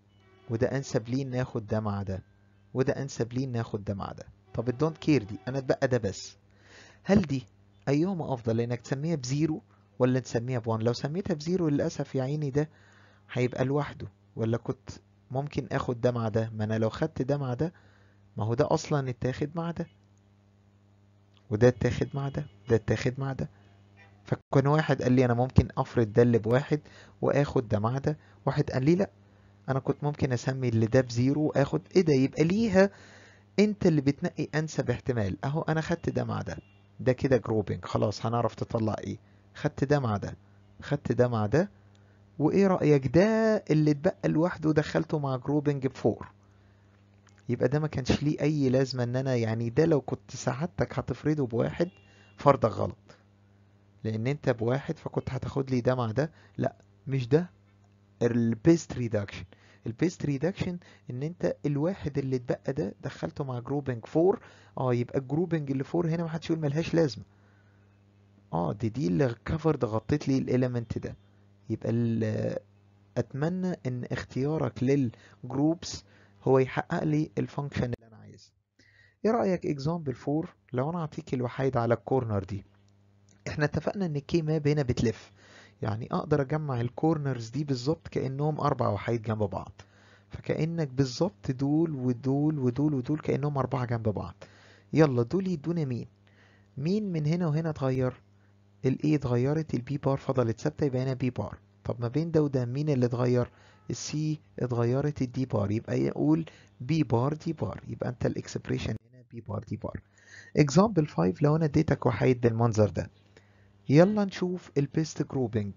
وده انسب ليه ناخد ده مع ده، وده انسب ليه ناخد ده مع ده. طب الدونت كير دي انا اتبقى ده بس، هل دي ايهما افضل، انك تسميها بزيرو ولا تسميها بوان؟ لو سميتها بزيرو للاسف يا عيني ده هيبقى لوحده، ولا كنت ممكن اخد ده مع ده؟ ما انا لو خدت ده مع ده، ما هو ده اصلا اتاخد مع ده، وده اتاخد مع ده، ده اتاخد مع ده. فكان واحد قال لي انا ممكن افرض ده اللي بواحد واخد ده مع ده، واحد قال لي لا، انا كنت ممكن اسمي اللي ده بزيرو واخد ايه ده. يبقى ليها انت اللي بتنقي انسب احتمال. اهو انا خدت ده مع ده، ده كده جروبنج، خلاص هنعرف تطلع ايه. خدت ده مع ده، خدت ده مع ده، وايه رأيك ده اللي اتبقى لوحده دخلته مع جروبنج بفور. يبقى ده ما كانش ليه اي لازمة ان انا يعني ده لو كنت ساعدتك هتفرضه بواحد فرضك غلط، لان انت بواحد فكنت هتاخد لي ده مع ده. لا مش ده البيست ريدكشن. البيست ريدكشن ان انت الواحد اللي اتبقى ده دخلته مع جروبنج 4. اه يبقى الجروبنج اللي 4 هنا محدش يقول ملهاش لازمه. اه دي اللي كفرد غطيت لي الاليمنت ده. يبقى اتمنى ان اختيارك للجروبس هو يحقق لي الفانكشن اللي انا عايزها. ايه رايك اكزامبل 4؟ لو انا اعطيك الوحيد على الكورنر دي، احنا اتفقنا ان الكي ماب هنا بتلف، يعني اقدر اجمع الكورنرز دي بالظبط كأنهم 4 وحيد جنب بعض. فكأنك بالظبط دول ودول ودول ودول كأنهم 4 جنب بعض. يلا دول يدونا مين؟ مين من هنا وهنا اتغير؟ الاي اتغيرت، البي بار فضلت ثابتة، يبقى هنا بي بار. طب ما بين ده وده مين اللي اتغير؟ السي اتغيرت، الدي بار، يبقى يقول بي بار دي بار. يبقى انت الاكسبريشن هنا بي بار دي بار. اكزامبل 5، لو انا اديتك وحيد بالمنظر ده، يلا نشوف البيست جروبنج.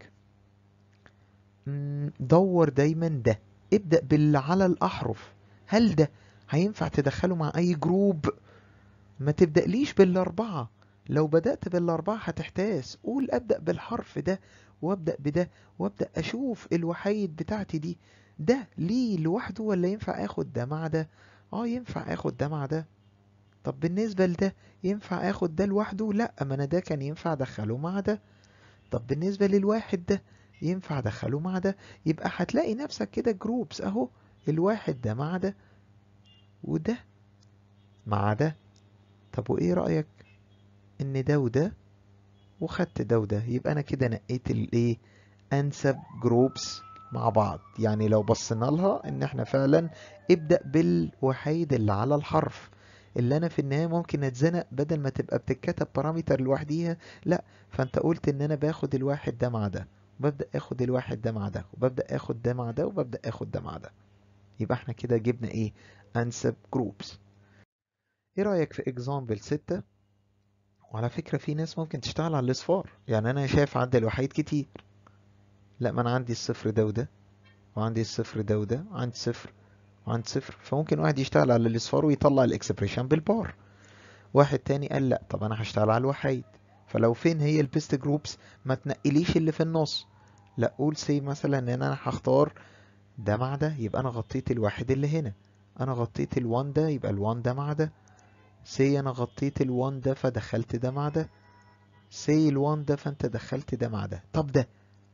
دور دايما ده، ابدأ باللي على الأحرف. هل ده هينفع تدخله مع أي جروب؟ ما تبدأليش بالأربعة، لو بدأت بالأربعة هتحتاس. قول أبدأ بالحرف ده وأبدأ بده، وأبدأ أشوف الوحيد بتاعتي دي ده ليه لوحده ولا ينفع اخد ده مع ده. اه ينفع اخد ده مع ده. طب بالنسبة لده ينفع اخد ده لوحده؟ لا، ما انا ده كان ينفع ادخله مع ده. طب بالنسبة للواحد ده ينفع ادخله مع ده. يبقى هتلاقي نفسك كده جروبس اهو، الواحد ده مع ده، وده مع ده. طب وايه رأيك ان ده وده وخدت ده وده؟ يبقى انا كده نقيت الايه، انسب جروبس مع بعض. يعني لو بصينا لها ان احنا فعلا ابدأ بالوحيد اللي على الحرف، اللي انا في النهاية ممكن اتزنق بدل ما تبقى بتتكتب بارامتر لوحديها. لا، فانت قلت ان انا باخد الواحد ده مع ده، وببدأ اخد الواحد ده مع ده، وببدأ اخد ده مع ده، وببدأ اخد ده مع ده. يبقى احنا كده جبنا ايه، انسب جروبس. ايه رأيك في اكزامبل 6؟ وعلى فكرة في ناس ممكن تشتغل على الاصفار، يعني انا شايف عدى الوحيد كتير. لا، ما انا عندي الصفر ده وده، وعندي الصفر ده وده، عندي صفر وعندي صفر. فممكن واحد يشتغل على الاصفار ويطلع الاكسبريشن بالبار. واحد تاني قال لا، طب انا هشتغل على الوحيد. فلو فين هي البيست جروبس؟ ما تنقليش اللي في النص. لا، قول سي مثلا ان انا هختار ده مع ده، يبقى انا غطيت الواحد اللي هنا. انا غطيت الوان ده، يبقى الوان ده مع ده. سي انا غطيت الوان ده فدخلت ده مع ده. سي الوان ده فانت دخلت ده مع ده. طب ده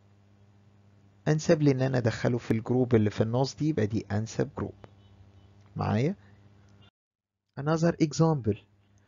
انسب لي ان انا ادخله في الجروب اللي في النص دي، يبقى دي انسب جروب معايا. another example،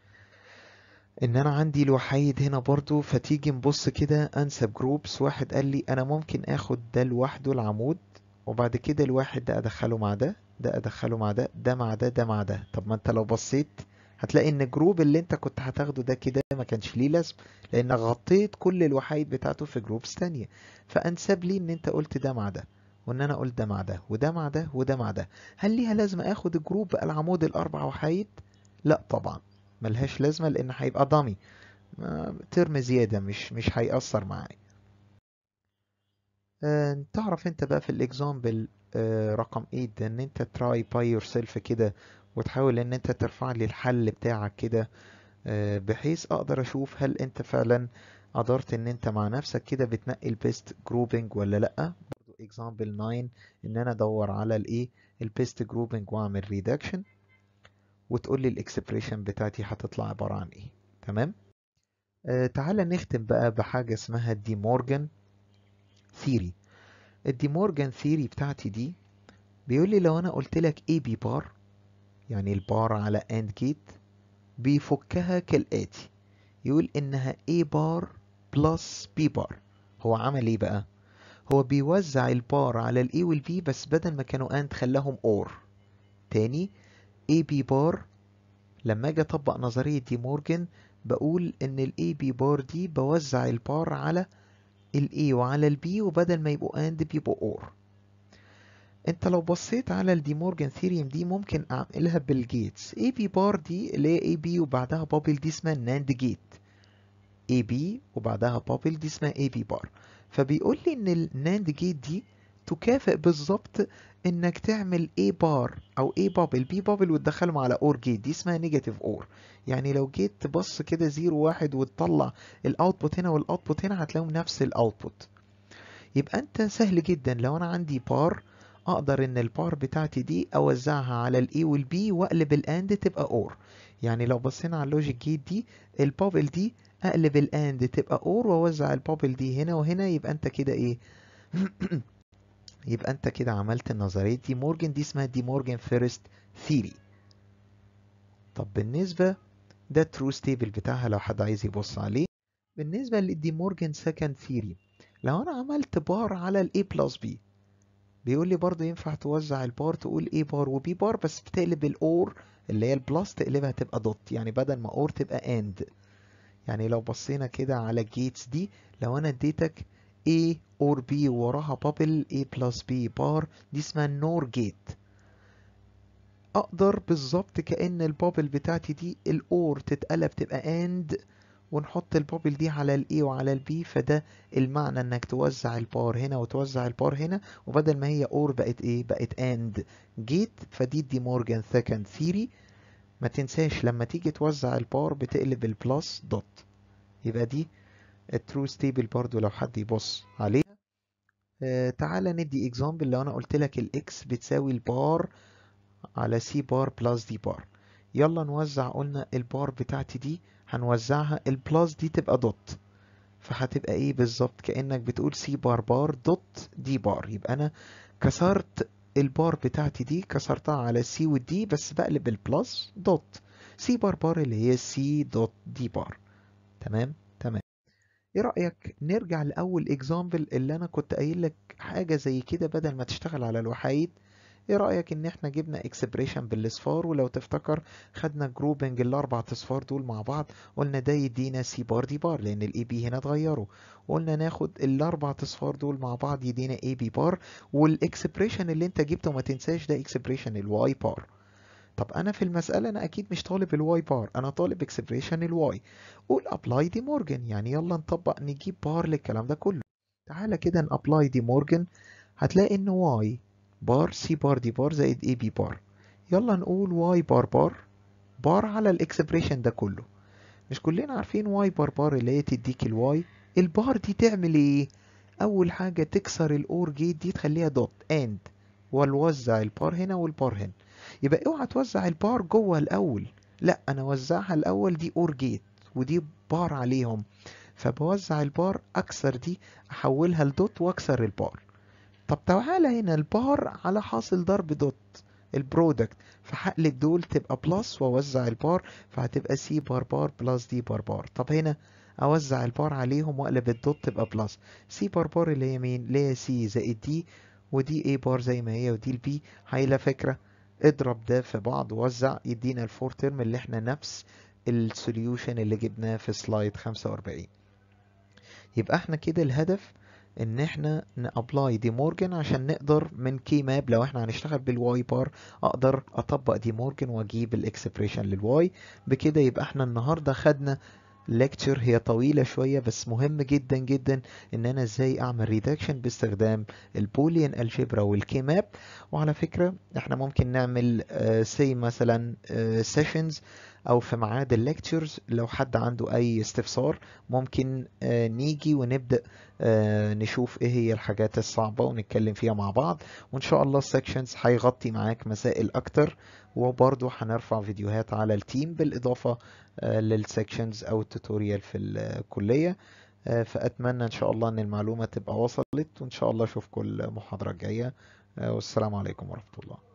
ان انا عندي الوحيد هنا برضو، فتيجي نبص كده انسب جروبس. واحد قال لي انا ممكن اخد ده لوحده العمود، وبعد كده الواحد ده ادخله مع ده، ده ادخله مع ده، ده مع ده، ده مع ده. طب ما انت لو بصيت هتلاقي ان الجروب اللي انت كنت هتاخده ده كده ما كانش ليه لازم، لانك غطيت كل الوحيد بتاعته في جروبس تانية. فانسب لي ان انت قلت ده مع ده، وان انا قلت ده مع ده وده مع ده وده مع ده. هل ليها لازمة اخد الجروب بقى العمود الاربع وحيد؟ لا طبعا، ملهاش لازمة، لان هيبقى ضامي ترم زيادة، مش هيأثر معايا. تعرف انت بقى في الاكزامبل رقم 8 ده، ان انت تراي باي يور سيلف كده، وتحاول ان انت ترفع لي الحل بتاعك كده، بحيث اقدر اشوف هل انت فعلا قدرت ان انت مع نفسك كده بتنقي البيست جروبنج ولا لا. برضو اكزامبل 9، ان انا ادور على الايه، البيست جروبنج واعمل ريدكشن، وتقول لي الاكسبريشن بتاعتي هتطلع عبارة عن ايه. تمام. تعالى نختم بقى بحاجة اسمها الدي مورجان ثيري. الدي مورجان ثيري بتاعتي دي بيقول لي لو انا قلت لك اي بي بار، يعني البار على اند جيت، بيفكها كالآتي. يقول انها A بار بلس B بار. هو عمل ايه بقى؟ هو بيوزع البار على ال A وال B، بس بدل ما كانوا AND خلاهم OR. تاني، AB بار لما اجي اطبق نظرية دي مورجان بقول ان ال AB بار دي بوزع البار على ال A وعلى ال B، وبدل ما يبقوا AND بيبقوا OR. انت لو بصيت على الدي مورجان ثيريم دي ممكن اعملها بالجيتس. AB بار دي اللي هي AB وبعدها بابل، دي اسمها NAND جيت. AB وبعدها بابل، دي اسمها AB بار. فبيقول لي ان الناند جيت دي تكافئ بالظبط انك تعمل A بار او A بابل B بابل وتدخلهم على اور جيت، دي اسمها نيجاتيف اور. يعني لو جيت تبص كده 0 1 وتطلع الاوتبوت هنا والاوتبوت هنا هتلاقيهم نفس الاوتبوت. يبقى انت سهل جدا لو انا عندي بار اقدر ان البار بتاعتي دي اوزعها على الاي والبي واقلب الاند تبقى اور. يعني لو بصينا على اللوجيك جيت دي، البابل دي اقلب الاند تبقى اور واوزع البابل دي هنا وهنا، يبقى انت كده ايه؟ يبقى انت كده عملت نظرية دي مورجان، دي اسمها دي مورجان فيرست ثيري. طب بالنسبة ده الترو ستيبل بتاعها لو حد عايز يبص عليه. بالنسبة للدي مورجان سكند ثيري، لو انا عملت بار على الاي بلس بي، بيقول لي برضه ينفع توزع البار تقول A بار و B بار، بس بتقلب الأور اللي هي البلس تقلبها تبقى دوت، يعني بدل ما أور تبقى AND. يعني لو بصينا كده على الجيتس دي، لو أنا اديتك A or B وراها بابل A plus B بار، دي اسمها نور جيت. أقدر بالظبط كأن البابل بتاعتي دي الأور تتقلب تبقى AND، ونحط البابل دي على الاي وعلى البي، فده المعنى انك توزع البار هنا وتوزع البار هنا، وبدل ما هي اور بقت ايه؟ بقت اند جيت. فدي دي مورجان سكند ثيري. ما تنساش لما تيجي توزع البار بتقلب البلس دوت. يبقى دي الترو ستيبل برضو لو حد يبص عليه. تعالى ندي اكزامبل. لو انا قلت لك الاكس بتساوي البار على سي بار بلس دي بار، يلا نوزع. قلنا البار بتاعتي دي هنوزعها، البلس دي تبقى دوت، فهتبقى ايه بالظبط؟ كأنك بتقول سي بار بار دوت دي بار. يبقى انا كسرت البار بتاعتي دي، كسرتها على سي والدي، بس بقلب البلس دوت. سي بار بار اللي هي سي دوت دي بار. تمام تمام. ايه رأيك نرجع لأول اكزامبل اللي انا كنت قايل لك حاجة زي كده بدل ما تشتغل على الوحايد؟ ايه رأيك ان احنا جبنا اكسبريشن بالاصفار، ولو تفتكر خدنا جروبنج الاربع اصفار دول مع بعض، قلنا ده يدينا سي بار دي بار لان الاي بي هنا اتغيروا، وقلنا ناخد الاربع اصفار دول مع بعض يدينا اي بي بار، والاكسبريشن اللي انت جبته ما تنساش ده اكسبريشن الواي بار. طب انا في المسألة انا اكيد مش طالب الواي بار، انا طالب اكسبريشن الواي. قول ابلاي دي مورجان، يعني يلا نطبق نجيب بار للكلام ده كله. تعالى كده نابلاي دي مورجان، هتلاقي ان واي بار سي بار دي بار زائد اي بي بار. يلا نقول واي بار بار بار على الاكسبريشن ده كله. مش كلنا عارفين واي بار بار اللي هي تديك الواي؟ البار دي تعمل ايه؟ اول حاجة تكسر الاور جيت دي تخليها دوت اند، ونوزع البار هنا والبار هنا. يبقى اوعى توزع البار جوه الاول، لا انا وزعها الاول، دي اور جيت ودي بار عليهم، فبوزع البار اكسر دي احولها لدوت واكسر البار. طب تعالى هنا البار على حاصل ضرب دوت البرودكت، فهقلب دول تبقى بلس واوزع البار، فهتبقى سي بار بار بلس دي بار بار. طب هنا اوزع البار عليهم واقلب الدوت تبقى بلس سي بار بار اللي هي مين؟ اللي هي سي زائد دي، ودي اي بار زي ما هي، ودي البي. هايله فكره. اضرب ده في بعض ووزع يدينا الفور ترم اللي احنا نفس السوليوشن اللي جبناه في سلايد 45. يبقى احنا كده الهدف ان احنا نابلاي دي مورجان عشان نقدر من كي ماب لو احنا هنشتغل بالواي بار اقدر اطبق دي مورجان واجيب الاكسبريشن للواي. بكده يبقى احنا النهارده خدنا ليكتشر هي طويلة شوية بس مهم جدا جدا ان انا ازاي اعمل ريدكشن باستخدام البوليان الجبرا والكي ماب. وعلى فكرة احنا ممكن نعمل سي مثلا سيشنز او في ميعاد الليكتشرز، لو حد عنده اي استفسار ممكن نيجي ونبدأ نشوف ايه هي الحاجات الصعبة ونتكلم فيها مع بعض. وان شاء الله السكشنز هيغطي معاك مسائل اكتر، وبرضه هنرفع فيديوهات على التيم بالاضافة للسكشنز او التوتوريال في الكلية. فاتمنى ان شاء الله ان المعلومة تبقى وصلت، وان شاء الله اشوفكم المحاضرة الجاية. والسلام عليكم ورحمة الله.